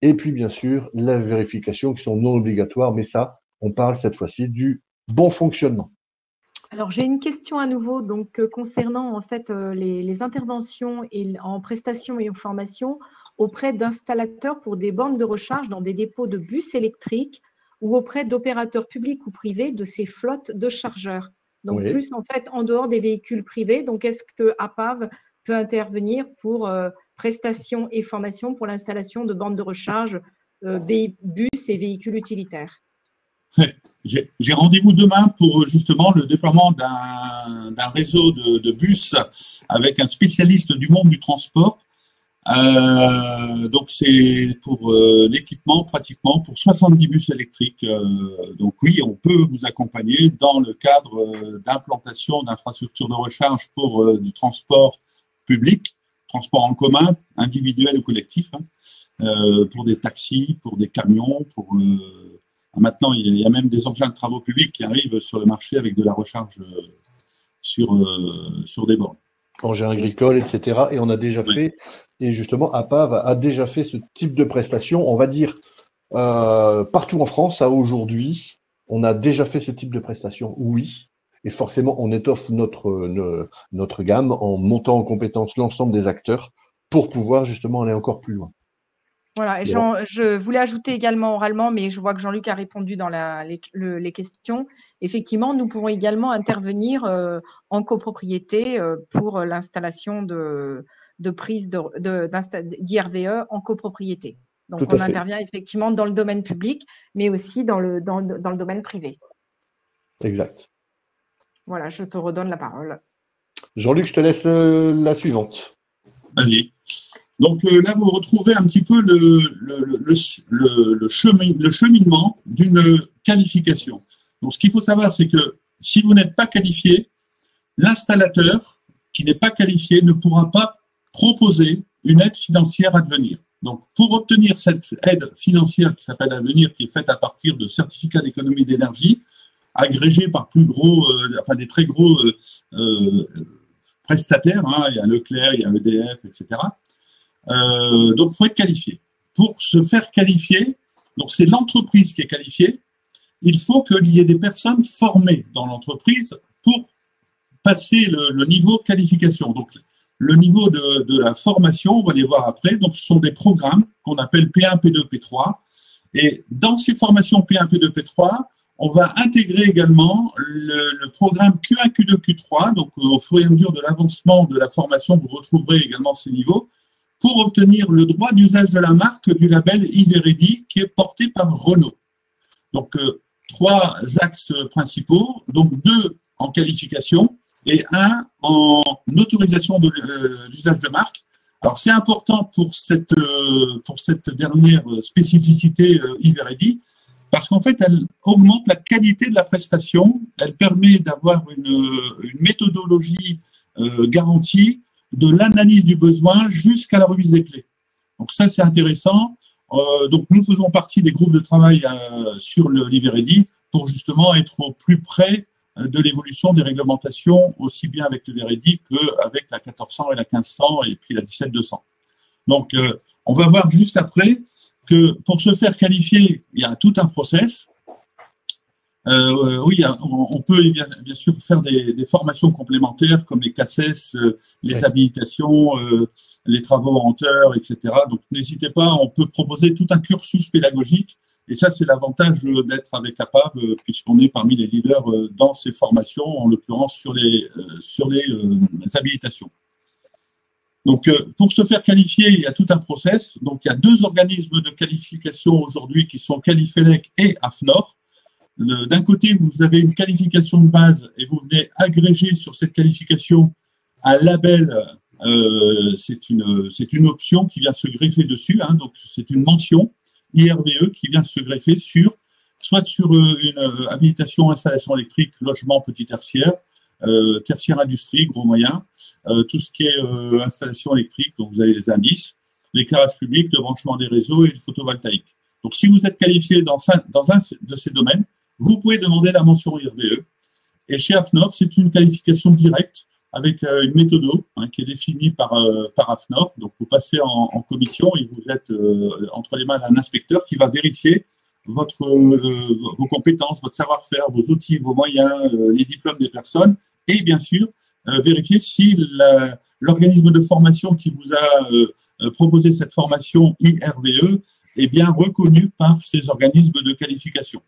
Et puis, bien sûr, la vérification qui sont non obligatoires, mais ça, on parle cette fois-ci du bon fonctionnement.
Alors, j'ai une question à nouveau donc, euh, concernant en fait euh, les, les interventions et, en prestations et en formation auprès d'installateurs pour des bornes de recharge dans des dépôts de bus électriques ou auprès d'opérateurs publics ou privés de ces flottes de chargeurs. Donc,
Oui.
plus en fait en dehors des véhicules privés. Donc, est-ce que A P A V peut intervenir pour euh, prestations et formation pour l'installation de bornes de recharge, euh, bus et véhicules utilitaires?
J'ai rendez-vous demain pour justement le déploiement d'un réseau de, de bus avec un spécialiste du monde du transport. Euh, donc c'est pour euh, l'équipement pratiquement pour soixante-dix bus électriques. Euh, donc oui, on peut vous accompagner dans le cadre euh, d'implantation d'infrastructures de recharge pour euh, du transport public, transport en commun, individuel ou collectif, hein, euh, pour des taxis, pour des camions, pour euh, maintenant, il y a même des engins de travaux publics qui arrivent sur le marché avec de la recharge sur, euh, sur des bornes.
Engins agricoles, et cetera. Et on a déjà
Oui.
fait, et justement, A P A V a déjà fait ce type de prestation, on va dire, euh, partout en France, à aujourd'hui, on a déjà fait ce type de prestation, oui. Et forcément, on étoffe notre, notre, notre gamme en montant en compétence l'ensemble des acteurs pour pouvoir justement aller encore plus loin.
Voilà, et Jean, je voulais ajouter également oralement, mais je vois que Jean-Luc a répondu dans la, les, le, les questions. Effectivement, nous pouvons également intervenir euh, en copropriété euh, pour l'installation de, de prises d'I R V E en copropriété. Donc,
Tout
on
à fait.
intervient effectivement dans le domaine public, mais aussi dans le, dans, dans le domaine privé.
Exact.
Voilà, je te redonne la parole.
Jean-Luc, je te laisse le, la suivante.
Vas-y. Donc euh, là, vous retrouvez un petit peu le, le, le, le, le, chemin, le cheminement d'une qualification. Donc ce qu'il faut savoir, c'est que si vous n'êtes pas qualifié, l'installateur qui n'est pas qualifié ne pourra pas proposer une aide financière à devenir. Donc pour obtenir cette aide financière qui s'appelle Avenir, qui est faite à partir de certificats d'économie d'énergie, agrégés par plus gros, euh, enfin des très gros euh, euh, prestataires, hein, il y a Leclerc, il y a E D F, et cetera. Euh, donc, il faut être qualifié. Pour se faire qualifier, donc c'est l'entreprise qui est qualifiée, il faut qu'il y ait des personnes formées dans l'entreprise pour passer le, le niveau qualification. Donc, le niveau de, de la formation, on va les voir après, donc ce sont des programmes qu'on appelle P un, P deux, P trois. Et dans ces formations P un, P deux, P trois, on va intégrer également le, le programme Q un, Q deux, Q trois. Donc, au fur et à mesure de l'avancement de la formation, vous retrouverez également ces niveaux, pour obtenir le droit d'usage de la marque du label Iveredi qui est porté par Renault. Donc, euh, trois axes principaux, donc deux en qualification et un en autorisation d'usage de, euh, de marque. Alors, c'est important pour cette, euh, pour cette dernière spécificité euh, Iveredi parce qu'en fait, elle augmente la qualité de la prestation, elle permet d'avoir une, une méthodologie euh, garantie de l'analyse du besoin jusqu'à la remise des clés. Donc ça, c'est intéressant. Euh, donc nous faisons partie des groupes de travail euh, sur l'Iveredi pour justement être au plus près de l'évolution des réglementations, aussi bien avec l'Iveredi qu'avec la quatorze cents et la quinze cents et puis la dix-sept deux cents. Donc euh, on va voir juste après que pour se faire qualifier, il y a tout un process. Euh, oui, on peut bien, bien sûr faire des, des formations complémentaires comme les C A C E S, euh, les ouais. habilitations, euh, les travaux en hauteur, et cetera. Donc, n'hésitez pas, on peut proposer tout un cursus pédagogique. Et ça, c'est l'avantage d'être avec A P A V, euh, puisqu'on est parmi les leaders euh, dans ces formations, en l'occurrence sur les, euh, sur les, euh, les habilitations. Donc, euh, pour se faire qualifier, il y a tout un process. Donc, il y a deux organismes de qualification aujourd'hui qui sont Qualifelec et A F N O R. D'un côté, vous avez une qualification de base et vous venez agréger sur cette qualification un label, euh, c'est une, c'est une option qui vient se greffer dessus, hein, donc c'est une mention I R V E qui vient se greffer sur, soit sur une euh, habilitation, installation électrique, logement, petit tertiaire, euh, tertiaire industrie, gros moyen, euh, tout ce qui est euh, installation électrique, donc vous avez les indices, l'éclairage public, le branchement des réseaux et le photovoltaïque. Donc si vous êtes qualifié dans, dans un de ces domaines, vous pouvez demander la mention I R V E. Et chez A F N O R, c'est une qualification directe. avec euh, une méthode hein, qui est définie par, euh, par AFNOR. Donc, vous passez en, en commission et vous êtes euh, entre les mains d'un inspecteur qui va vérifier votre, euh, vos compétences, votre savoir-faire, vos outils, vos moyens, euh, les diplômes des personnes et bien sûr, euh, vérifier si l'organisme de formation qui vous a euh, proposé cette formation I R V E est bien reconnu par ces organismes de qualification.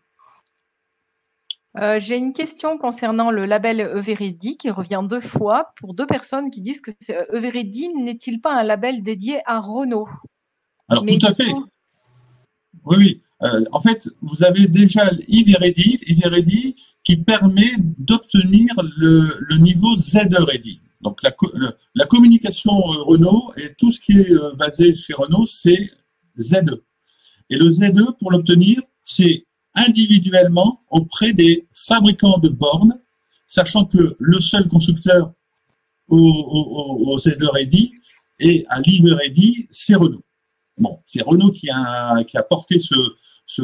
Euh, J'ai une question concernant le label Eveready qui revient deux fois pour deux personnes qui disent que Eveready n'est-il pas un label dédié à Renault?
Alors,
Mais
tout à fait. Oui, oui. Euh, en fait, vous avez déjà Eveready, Eveready qui permet d'obtenir le, le niveau Z-Ready. Donc, la, le, la communication euh, Renault et tout ce qui est euh, basé chez Renault, c'est Z E. Et le Z E, pour l'obtenir, c'est individuellement auprès des fabricants de bornes, sachant que le seul constructeur au, au, au Z E Ready et à l'I V Ready, c'est Renault. Bon, c'est Renault qui a, qui a porté ce, ce,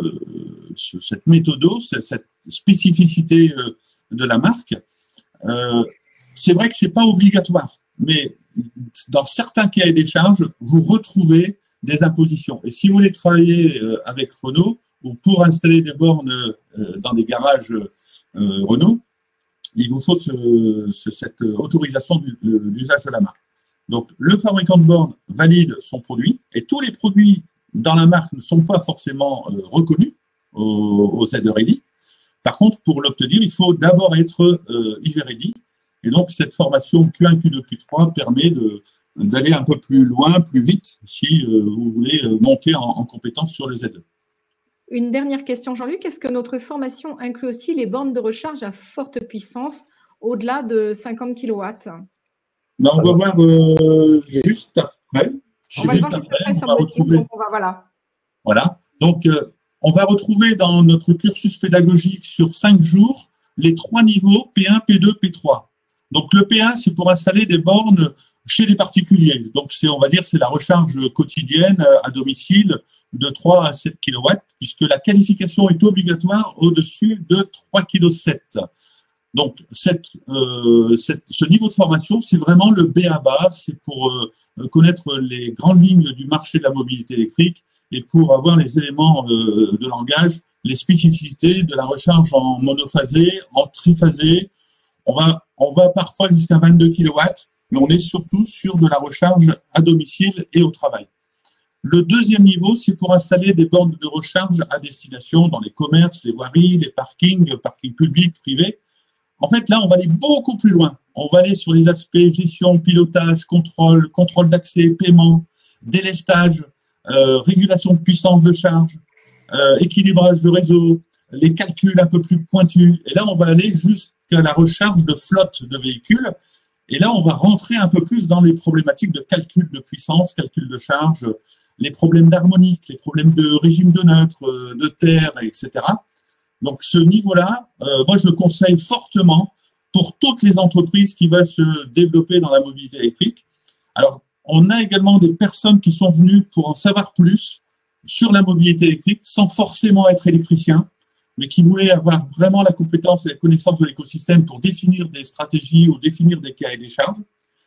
ce, cette méthode, cette spécificité de la marque. Euh, c'est vrai que c'est pas obligatoire, mais dans certains cahiers des charges, vous retrouvez des impositions. Et si vous voulez travailler avec Renault, ou pour installer des bornes euh, dans des garages euh, Renault, il vous faut ce, ce, cette autorisation d'usage de la marque. Donc, le fabricant de bornes valide son produit et tous les produits dans la marque ne sont pas forcément euh, reconnus au, au Z E Ready. Par contre, pour l'obtenir, il faut d'abord être euh, I V Ready. Et donc, cette formation Q un, Q deux, Q trois permet d'aller un peu plus loin, plus vite, si euh, vous voulez monter en, en compétence sur le Z E.
Une dernière question, Jean-Luc. Est-ce que notre formation inclut aussi les bornes de recharge à forte puissance au-delà de cinquante kilowatts?
Ben, on va voir euh, juste après.
On va juste après, après, ça va retrouver. Donc on va, voilà.
Voilà. Donc, euh, on va retrouver dans notre cursus pédagogique sur cinq jours les trois niveaux P un, P deux, P trois. Donc, le P un, c'est pour installer des bornes chez les particuliers. Donc, c'est, on va dire, c'est la recharge quotidienne à domicile de trois à sept kilowatts, puisque la qualification est obligatoire au-dessus de trois virgule sept kilos. Donc, cette, euh, cette, ce niveau de formation, c'est vraiment le B A B A, c'est pour euh, connaître les grandes lignes du marché de la mobilité électrique et pour avoir les éléments euh, de langage, les spécificités de la recharge en monophasé, en triphasé. On va, on va parfois jusqu'à vingt-deux kilowatts, mais on est surtout sur de la recharge à domicile et au travail. Le deuxième niveau, c'est pour installer des bornes de recharge à destination dans les commerces, les voiries, les parkings, parkings publics, privés. En fait, là, on va aller beaucoup plus loin. On va aller sur les aspects gestion, pilotage, contrôle, contrôle d'accès, paiement, délestage, euh, régulation de puissance de charge, euh, équilibrage de réseau, les calculs un peu plus pointus. Et là, on va aller jusqu'à la recharge de flotte de véhicules. Et là, on va rentrer un peu plus dans les problématiques de calcul de puissance, calcul de charge, les problèmes d'harmonique, les problèmes de régime de neutre, de terre, et cetera. Donc, ce niveau-là, euh, moi, je le conseille fortement pour toutes les entreprises qui veulent se développer dans la mobilité électrique. Alors, on a également des personnes qui sont venues pour en savoir plus sur la mobilité électrique sans forcément être électricien, mais qui voulaient avoir vraiment la compétence et la connaissance de l'écosystème pour définir des stratégies ou définir des cahiers des charges.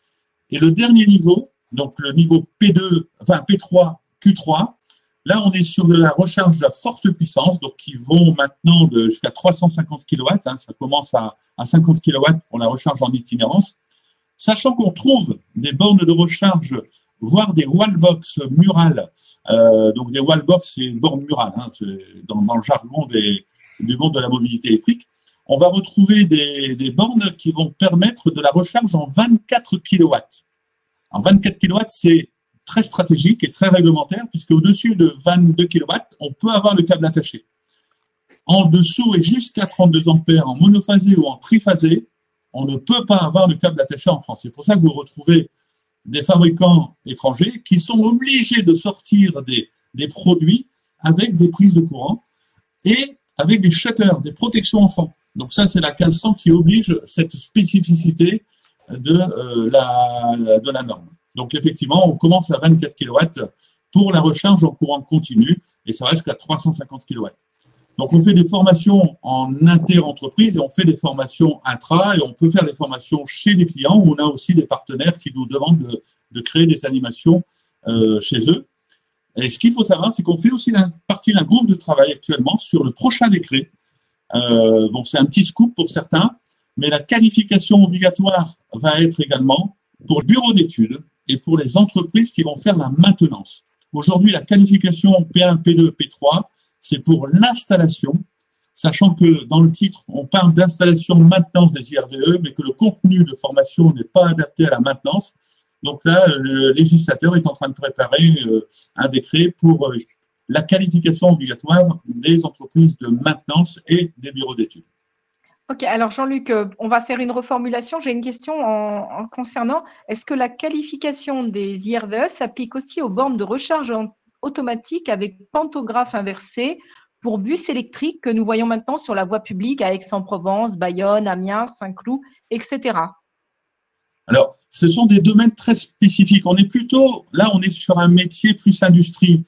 Et le dernier niveau, donc le niveau P deux, enfin P trois, Q trois, là, on est sur de la recharge à forte puissance, donc qui vont maintenant jusqu'à trois cent cinquante kilowatts, hein, ça commence à, à cinquante kilowatts pour la recharge en itinérance, sachant qu'on trouve des bornes de recharge, voire des wallbox murales. Euh, donc des wallbox, c'est une borne murale, hein, dans, dans le jargon des, du monde de la mobilité électrique. On va retrouver des, des bornes qui vont permettre de la recharge en vingt-quatre kilowatts. En vingt-quatre kilowatts, c'est très stratégique et très réglementaire, puisque au-dessus de vingt-deux kilowatts, on peut avoir le câble attaché. En dessous et jusqu'à trente-deux ampères en monophasé ou en triphasé, on ne peut pas avoir le câble attaché en France. C'est pour ça que vous retrouvez des fabricants étrangers qui sont obligés de sortir des, des produits avec des prises de courant et avec des shutters, des protections enfants. Donc ça, c'est la quinze cents qui oblige cette spécificité de, euh, la, de la norme. Donc, effectivement, on commence à vingt-quatre kilowatts pour la recharge en courant continu et ça va jusqu'à trois cent cinquante kilowatts. Donc, on fait des formations en inter-entreprise et on fait des formations intra et on peut faire des formations chez des clients où on a aussi des partenaires qui nous demandent de, de créer des animations euh, chez eux. Et ce qu'il faut savoir, c'est qu'on fait aussi partie d'un groupe de travail actuellement sur le prochain décret. Euh, bon, c'est un petit scoop pour certains, mais la qualification obligatoire va être également pour le bureau d'études et pour les entreprises qui vont faire la maintenance. Aujourd'hui, la qualification P un, P deux, P trois, c'est pour l'installation, sachant que dans le titre, on parle d'installation maintenance des I R V E, mais que le contenu de formation n'est pas adapté à la maintenance. Donc là, le législateur est en train de préparer euh, un décret pour euh, la qualification obligatoire des entreprises de maintenance et des bureaux d'études.
Ok, alors Jean-Luc, euh, on va faire une reformulation. J'ai une question en, en concernant, est-ce que la qualification des I R V E s'applique aussi aux bornes de recharge en- automatique avec pantographe inversé pour bus électriques que nous voyons maintenant sur la voie publique à Aix-en-Provence, Bayonne, Amiens, Saint-Cloud, et cetera.
Alors, ce sont des domaines très spécifiques. On est plutôt, là, on est sur un métier plus industrie.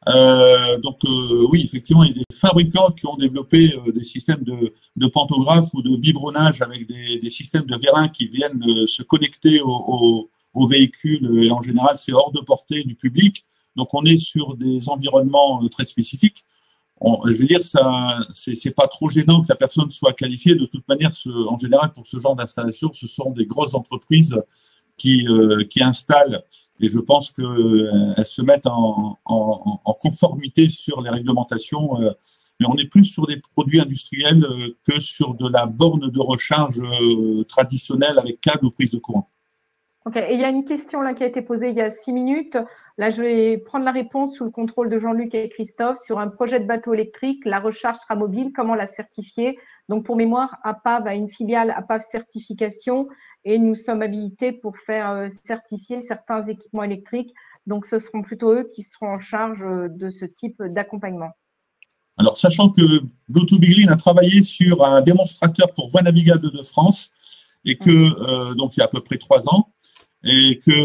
Euh, donc, euh, oui, effectivement, il y a des fabricants qui ont développé euh, des systèmes de, de pantographe ou de biberonnage avec des, des systèmes de vérins qui viennent euh, se connecter au, au, au véhicule. Et en général, c'est hors de portée du public. Donc, on est sur des environnements euh, très spécifiques. On, je veux dire, ça, c'est, c'est pas trop gênant que la personne soit qualifiée. De toute manière, ce, en général, pour ce genre d'installation, ce sont des grosses entreprises qui, euh, qui installent, et je pense qu'elles euh, se mettent en, en, en conformité sur les réglementations. Euh, mais on est plus sur des produits industriels euh, que sur de la borne de recharge euh, traditionnelle avec câble ou prise de courant.
Ok, et il y a une question là qui a été posée il y a six minutes. Là, je vais prendre la réponse sous le contrôle de Jean-Luc et Christophe sur un projet de bateau électrique. La recharge sera mobile. Comment la certifier? Donc, pour mémoire, A P A V a une filiale A P A V Certification et nous sommes habilités pour faire euh, certifier certains équipements électriques. Donc, ce seront plutôt eux qui seront en charge euh, de ce type d'accompagnement.
Alors, sachant que Blue to Big Green a travaillé sur un démonstrateur pour voie navigable de France et que, euh, donc, il y a à peu près trois ans, et que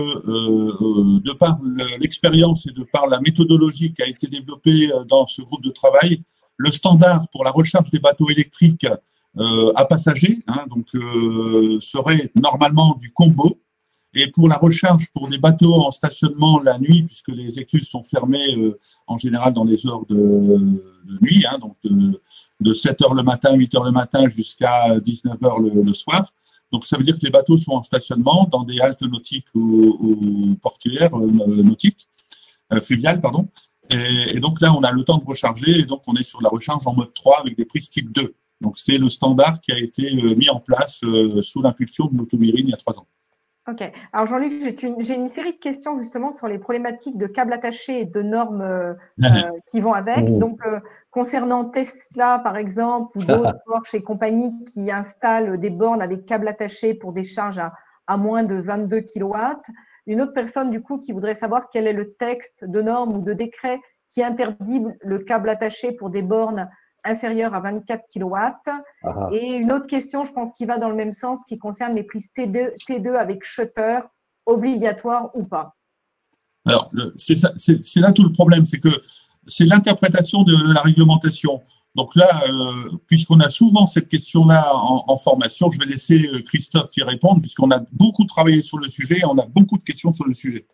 euh, de par l'expérience et de par la méthodologie qui a été développée dans ce groupe de travail, le standard pour la recharge des bateaux électriques euh, à passagers, hein, donc euh, serait normalement du combo, et pour la recharge pour des bateaux en stationnement la nuit, puisque les écluses sont fermées euh, en général dans les heures de, de nuit, hein, donc de, de sept heures le matin, huit heures le matin jusqu'à dix-neuf heures le, le soir. Donc, ça veut dire que les bateaux sont en stationnement dans des haltes nautiques ou, ou portuaires euh, nautiques, euh, fluviales, pardon. Et, et donc là, on a le temps de recharger et donc on est sur la recharge en mode trois avec des prises type deux. Donc, c'est le standard qui a été euh, mis en place euh, sous l'impulsion de Blue to Big Green il y a trois ans.
Ok. Alors, Jean-Luc, j'ai une, j'ai une série de questions justement sur les problématiques de câbles attachés et de normes euh, euh, qui vont avec.
Oh.
Donc, euh, concernant Tesla, par exemple, ou d'autres Porsche et compagnie qui installent des bornes avec câbles attachés pour des charges à, à moins de vingt-deux kilowatts. Une autre personne, du coup, qui voudrait savoir quel est le texte de norme ou de décret qui interdit le câble attaché pour des bornes inférieures à vingt-quatre kilowatts.
Ah.
Et une autre question, je pense, qui va dans le même sens, qui concerne les prises T deux, T deux avec shutter, obligatoire ou pas.
Alors, c'est, ça, c'est, c'est là tout le problème, c'est que c'est l'interprétation de la réglementation. Donc là, euh, puisqu'on a souvent cette question-là en, en formation, je vais laisser Christophe y répondre, puisqu'on a beaucoup travaillé sur le sujet et on a beaucoup de questions sur le sujet.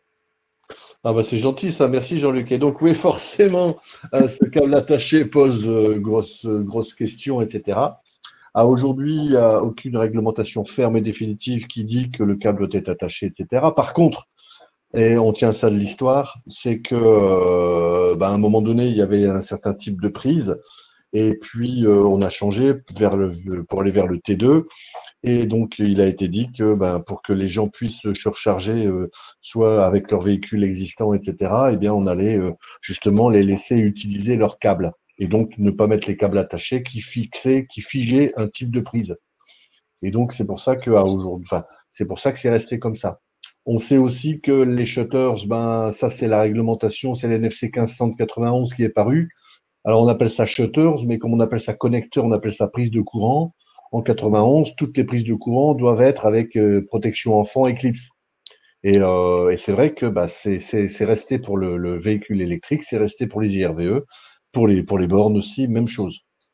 Ah bah c'est gentil ça, merci Jean-Luc. Et donc oui, forcément, euh, ce câble attaché pose euh, grosse, euh, grosse question, et cetera. À aujourd'hui, il n'y a aucune réglementation ferme et définitive qui dit que le câble doit être attaché, et cetera. Par contre, et on tient ça de l'histoire, c'est que euh, bah, à un moment donné, il y avait un certain type de prise, et puis euh, on a changé vers le, pour aller vers le T deux. Et donc, il a été dit que ben, pour que les gens puissent se recharger, euh, soit avec leur véhicule existant, et cetera, eh bien, on allait euh, justement les laisser utiliser leurs câbles. Et donc, ne pas mettre les câbles attachés qui fixaient, qui figeaient un type de prise. Et donc, c'est pour ça que à aujourd'hui, enfin, c'est pour ça que c'est resté comme ça. On sait aussi que les shutters, ben, ça, c'est la réglementation, c'est l'N F C quinze cent quatre-vingt-onze qui est paru. Alors, on appelle ça shutters, mais comme on appelle ça connecteur, on appelle ça prise de courant. En quatre-vingt-onze, toutes les prises de courant doivent être avec euh, protection enfant Eclipse. Et, euh, et c'est vrai que bah, c'est, c'est, c'est resté pour le, le véhicule électrique, c'est resté pour les I R V E, pour les, pour les bornes aussi, même chose.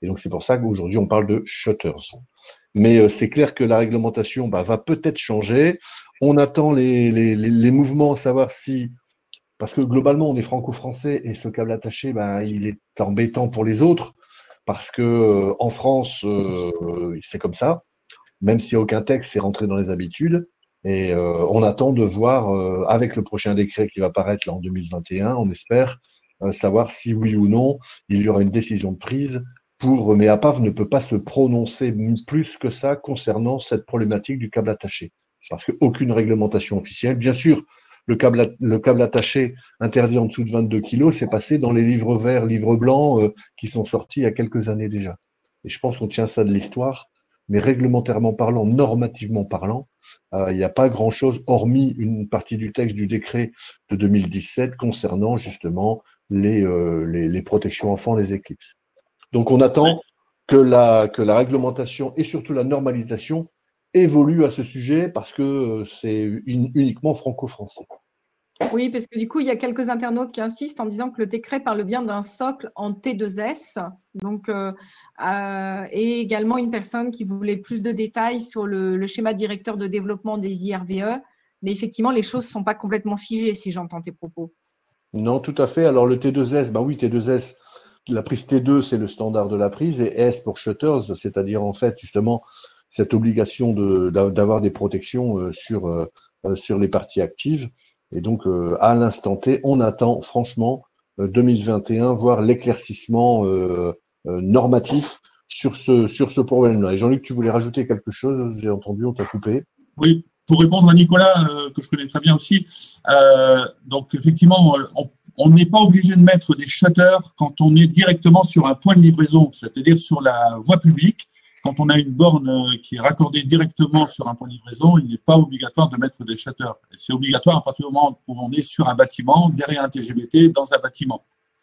Et donc, c'est pour ça qu'aujourd'hui, on parle de shutters. Mais euh, c'est clair que la réglementation bah, va peut-être changer. On attend les, les, les, les mouvements, savoir si… Parce que globalement, on est franco-français et ce câble attaché, bah, il est embêtant pour les autres parce que euh, en France, euh, c'est comme ça. Même s'il n'y a aucun texte, c'est rentré dans les habitudes. Et euh, on attend de voir, euh, avec le prochain décret qui va paraître là, en deux mille vingt et un, on espère, euh, savoir si oui ou non, il y aura une décision de prise pour… Mais A P A V ne peut pas se prononcer plus que ça concernant cette problématique du câble attaché. Parce qu'aucune réglementation officielle, bien sûr, le câble, le câble attaché interdit en dessous de vingt-deux kilos, c'est passé dans les livres verts, livres blancs euh, qui sont sortis il y a quelques années déjà. Et je pense qu'on tient ça de l'histoire. Mais réglementairement parlant, normativement parlant, euh, il n'y a pas grand-chose, hormis une partie du texte du décret de deux mille dix-sept concernant justement les, euh, les, les protections enfants, les éclipses. Donc on attend que la, que la réglementation et surtout la normalisation évoluent à ce sujet parce que c'est une, uniquement franco-français.
Oui, parce que du coup, il y a quelques internautes qui insistent en disant que le décret parle bien d'un socle en T deux S. Donc, euh, euh, et également une personne qui voulait plus de détails sur le, le schéma directeur de développement des I R V E. Mais effectivement, les choses ne sont pas complètement figées, si j'entends tes propos. Non,
tout à fait. Alors, le T deux S, ben oui, T deux S, la prise T deux, c'est le standard de la prise, et S pour shutters, c'est-à-dire en fait, justement, cette obligation de, d'avoir des protections sur, euh, sur les parties actives. Et donc, euh, à l'instant T, on attend franchement euh, deux mille vingt et un, voire l'éclaircissement euh, euh, normatif sur ce, sur ce problème-là. Et Jean-Luc, tu voulais rajouter quelque chose? J'ai entendu, on t'a coupé.
Oui, pour répondre à Nicolas, euh, que je connais très bien aussi, euh, donc effectivement, on n'est pas obligé de mettre des shutters quand on est directement sur un point de livraison, c'est-à-dire sur la voie publique. Quand on a une borne qui est raccordée directement sur un point de livraison, il n'est pas obligatoire de mettre des shutters. C'est obligatoire à partir du moment où on est sur un bâtiment, derrière un T G V T, dans un bâtiment.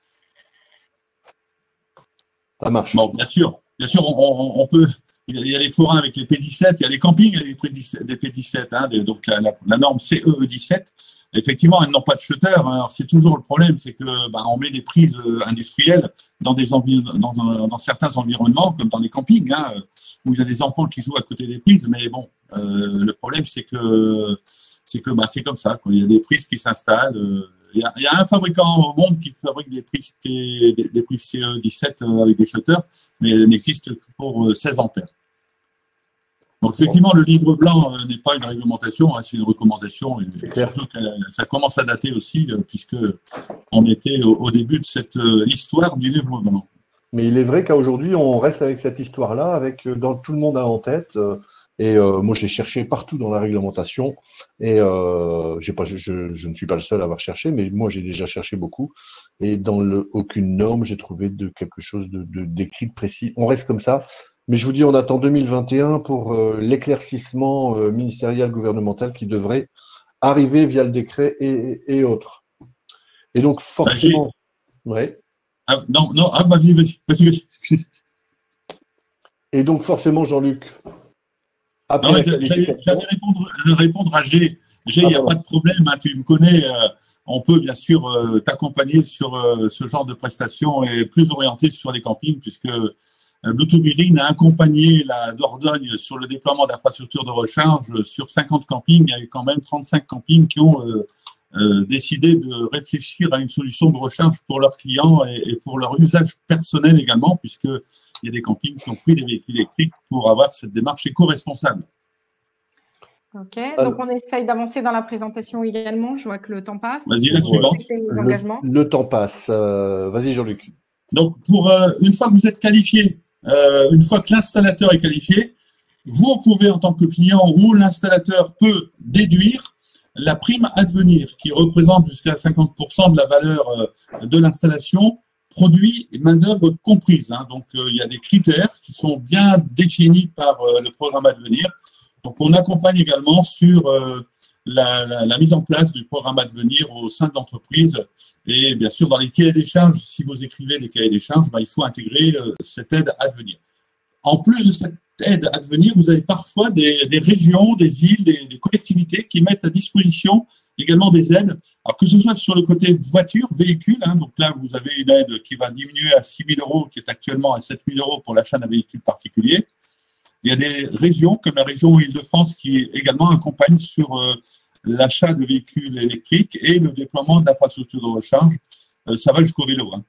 Ça marche.
Bon, bien sûr, bien sûr, on, on, on peut. Il y a les forains avec les P dix-sept, il y a les campings, il y a des P dix-sept, hein, des, donc la, la, la norme C E dix-sept. Effectivement, elles n'ont pas de shutter. Alors, c'est toujours le problème, c'est que bah, on met des prises industrielles dans, des envi dans, dans certains environnements, comme dans les campings, hein, où il y a des enfants qui jouent à côté des prises. Mais bon, euh, le problème, c'est que c'est que bah, c'est comme ça, quoi. Il y a des prises qui s'installent. Euh, il, y a, il y a un fabricant au monde qui fabrique des prises, T, des, des prises C E dix-sept avec des shutters, mais elles n'existent que pour seize ampères. Donc, effectivement, le livre blanc euh, n'est pas une réglementation, hein, c'est une recommandation. Et surtout que ça commence à dater aussi, euh, puisqu'on était au, au début de cette euh, histoire du livre blanc.
Mais il est vrai qu'à aujourd'hui, on reste avec cette histoire-là, avec dans, tout le monde a en tête. Euh, et euh, moi, je l'ai cherché partout dans la réglementation. Et euh, j'ai pas, je, je ne suis pas le seul à avoir cherché, mais moi, j'ai déjà cherché beaucoup. Et dans le, aucune norme, j'ai trouvé de quelque chose de, de, d'écrit précis. On reste comme ça. Mais je vous dis, on attend deux mille vingt et un pour euh, l'éclaircissement euh, ministériel gouvernemental qui devrait arriver via le décret et, et autres. Et donc, forcément… Ouais.
Ah, non, non, ah, vas-y, vas-y, vas-y, vas-y.
Et donc, forcément, Jean-Luc…
J'allais répondre, répondre à G. G, il n'y a ah, pas de problème, hein, tu me connais. Euh, on peut bien sûr euh, t'accompagner sur euh, ce genre de prestations et plus orienté sur les campings, puisque… Bluetooth a accompagné la Dordogne sur le déploiement d'infrastructures de recharge sur cinquante campings. Il y a eu quand même trente-cinq campings qui ont euh, euh, décidé de réfléchir à une solution de recharge pour leurs clients et, et pour leur usage personnel également, puisqu'il y a des campings qui ont pris des véhicules électriques pour avoir cette démarche éco-responsable.
Ok, donc on essaye d'avancer dans la présentation également. Je vois que le temps passe.
Vas-y, la suivante.
Le, le temps passe. Euh, Vas-y, Jean-Luc.
Donc, pour, euh, une fois que vous êtes qualifié, Euh, une fois que l'installateur est qualifié, vous pouvez, en tant que client ou l'installateur peut déduire la prime advenir qui représente jusqu'à cinquante pour cent de la valeur euh, de l'installation, produit et main-d'œuvre comprise. Hein. Donc, euh, il y a des critères qui sont bien définis par euh, le programme Advenir. Donc, on accompagne également sur euh, la, la, la mise en place du programme Advenir au sein de l'entreprise. Et bien sûr, dans les cahiers des charges, si vous écrivez des cahiers des charges, ben, il faut intégrer euh, cette aide à venir. En plus de cette aide à venir, vous avez parfois des, des régions, des villes, des, des collectivités qui mettent à disposition également des aides, alors que ce soit sur le côté voiture, véhicule, hein, donc là vous avez une aide qui va diminuer à six mille euros, qui est actuellement à sept mille euros pour l'achat d'un véhicule particulier. Il y a des régions, comme la région Île-de-France, qui également accompagnent sur euh, l'achat de véhicules électriques et le déploiement d'infrastructures de recharge. Euh, ça va jusqu'au vélo. Hein.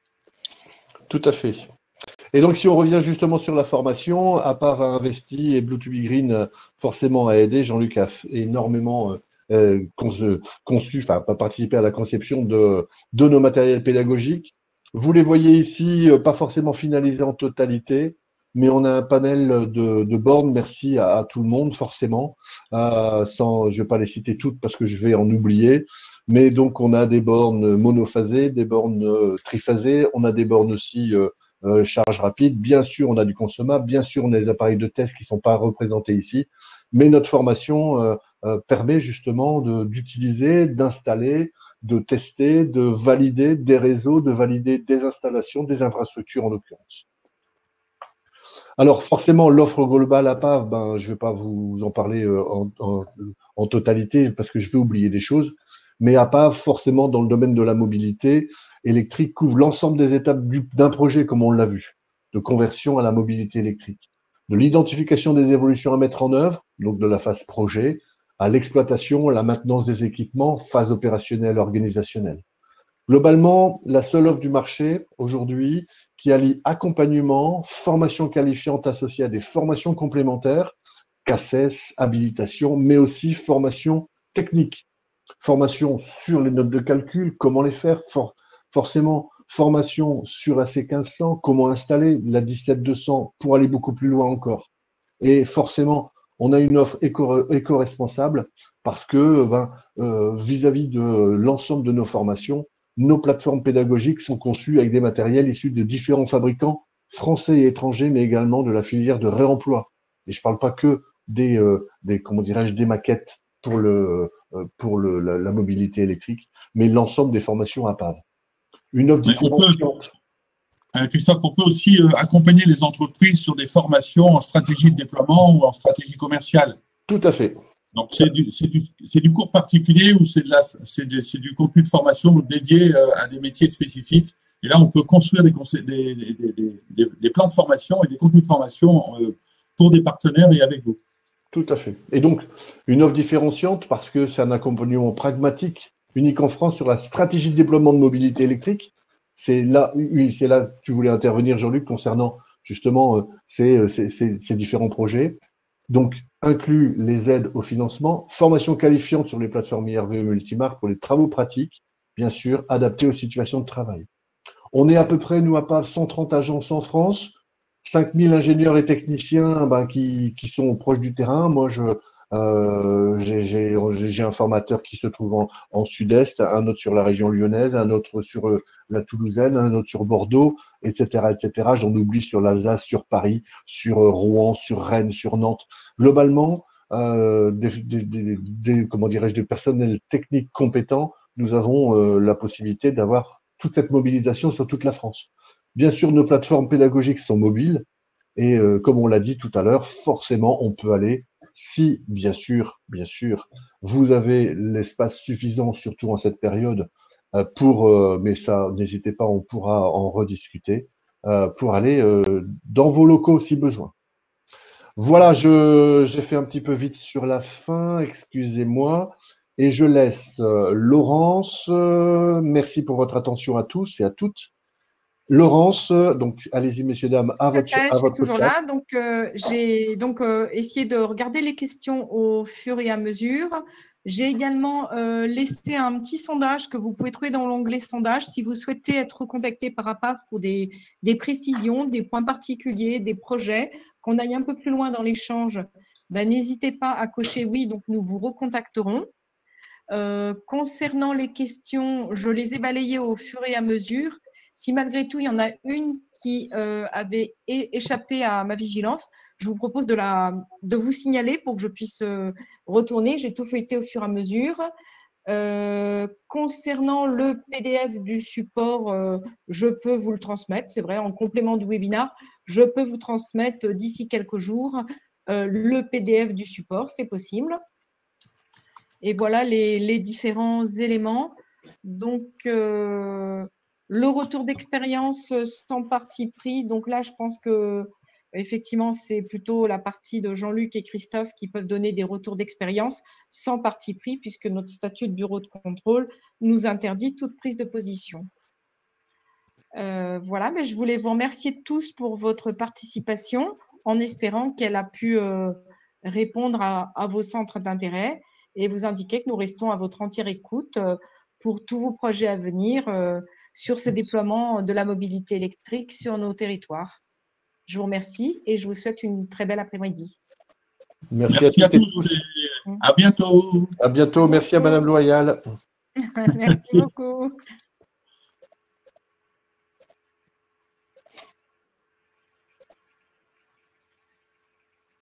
Tout à fait. Et donc, si on revient justement sur la formation, APAV a investi et Blue to be Green, forcément, a aidé. Jean-Luc a énormément euh, conçu, enfin, participé à la conception de, de nos matériels pédagogiques. Vous les voyez ici, pas forcément finalisés en totalité, mais on a un panel de, de bornes. Merci à, à tout le monde, forcément. Euh, sans, je ne vais pas les citer toutes parce que je vais en oublier. Mais donc, on a des bornes monophasées, des bornes triphasées. On a des bornes aussi euh, euh, charge rapide. Bien sûr, on a du consommable. Bien sûr, on a des appareils de test qui ne sont pas représentés ici. Mais notre formation euh, euh, permet justement d'utiliser, d'installer, de tester, de valider des réseaux, de valider des installations, des infrastructures en l'occurrence. Alors forcément, l'offre globale à APAV, ben, je ne vais pas vous en parler en, en, en totalité parce que je vais oublier des choses, mais APAV, forcément, dans le domaine de la mobilité électrique, couvre l'ensemble des étapes d'un projet, comme on l'a vu, de conversion à la mobilité électrique, de l'identification des évolutions à mettre en œuvre, donc de la phase projet, à l'exploitation, à la maintenance des équipements, phase opérationnelle, organisationnelle. Globalement, la seule offre du marché aujourd'hui qui allie accompagnement, formation qualifiante associée à des formations complémentaires, C A C E S, habilitation, mais aussi formation technique. Formation sur les notes de calcul, comment les faire, for forcément formation sur A C quinze cents, comment installer la dix-sept deux cents pour aller beaucoup plus loin encore. Et forcément, on a une offre éco-responsable parce que ben, euh, vis-à-vis de l'ensemble de nos formations, nos plateformes pédagogiques sont conçues avec des matériels issus de différents fabricants français et étrangers, mais également de la filière de réemploi. Et je ne parle pas que des, euh, des comment dirais-je, des maquettes pour, le, euh, pour le, la, la mobilité électrique, mais l'ensemble des formations APAV. Une offre différenciante.
Euh, Christophe, on peut aussi euh, accompagner les entreprises sur des formations en stratégie de déploiement ou en stratégie commerciale.
Tout à fait.
Donc, c'est du, du, du cours particulier ou c'est du contenu de formation dédié euh, à des métiers spécifiques. Et là, on peut construire des, des, des, des, des, des plans de formation et des contenus de formation euh, pour des partenaires et avec vous.
Tout à fait. Et donc, une offre différenciante parce que c'est un accompagnement pragmatique, unique en France sur la stratégie de déploiement de mobilité électrique. C'est là, c'est là que tu voulais intervenir, Jean-Luc, concernant justement euh, ces, ces, ces, ces différents projets. Donc, inclut les aides au financement, formation qualifiante sur les plateformes I R V E multimarques pour les travaux pratiques, bien sûr, adaptés aux situations de travail. On est à peu près, nous, à part cent trente agences en France, cinq mille ingénieurs et techniciens ben, qui, qui sont proches du terrain. Moi, je euh, j'ai un formateur qui se trouve en, en sud-est, un autre sur la région lyonnaise, un autre sur euh, la Toulousaine, un autre sur Bordeaux, et cetera, et cetera. J'en oublie sur l'Alsace, sur Paris, sur euh, Rouen, sur Rennes, sur Nantes. Globalement, euh, des, des, des, des, comment dirais-je, des personnels techniques compétents, nous avons euh, la possibilité d'avoir toute cette mobilisation sur toute la France. Bien sûr, nos plateformes pédagogiques sont mobiles et euh, comme on l'a dit tout à l'heure, forcément, on peut aller, si bien sûr, bien sûr, vous avez l'espace suffisant, surtout en cette période, euh, pour, euh, mais ça, n'hésitez pas, on pourra en rediscuter, euh, pour aller euh, dans vos locaux si besoin. Voilà, je j'ai fait un petit peu vite sur la fin, excusez-moi, et je laisse euh, Laurence. Euh, merci pour votre attention à tous et à toutes. Laurence, donc allez-y messieurs, dames, à votre,
à
à votre
toujours
chat.
là. Donc, euh, j'ai donc euh, essayé de regarder les questions au fur et à mesure. J'ai également euh, laissé un petit sondage que vous pouvez trouver dans l'onglet sondage si vous souhaitez être contacté par APAV pour des, des précisions, des points particuliers, des projets, qu'on aille un peu plus loin dans l'échange. Ben, n'hésitez pas à cocher oui, donc nous vous recontacterons. Euh, concernant les questions, je les ai balayées au fur et à mesure. Si malgré tout, il y en a une qui euh, avait é échappé à ma vigilance, je vous propose de, la, de vous signaler pour que je puisse euh, retourner. J'ai tout feuilleté au fur et à mesure. Euh, concernant le P D F du support, euh, je peux vous le transmettre. C'est vrai, en complément du webinaire, je peux vous transmettre d'ici quelques jours euh, le P D F du support, c'est possible. Et voilà les, les différents éléments. Donc, euh, le retour d'expérience sans parti pris. Donc là, je pense que effectivement, c'est plutôt la partie de Jean-Luc et Christophe qui peuvent donner des retours d'expérience sans parti pris, puisque notre statut de bureau de contrôle nous interdit toute prise de position. Euh, voilà, mais je voulais vous remercier tous pour votre participation, en espérant qu'elle a pu euh, répondre à, à vos centres d'intérêt et vous indiquer que nous restons à votre entière écoute euh, pour tous vos projets à venir euh, sur ce déploiement de la mobilité électrique sur nos territoires. Je vous remercie et je vous souhaite une très belle après-midi.
Merci,
Merci
à,
à
tous.
tous. Et à bientôt.
À bientôt. Merci à Madame Loyal.
Merci beaucoup.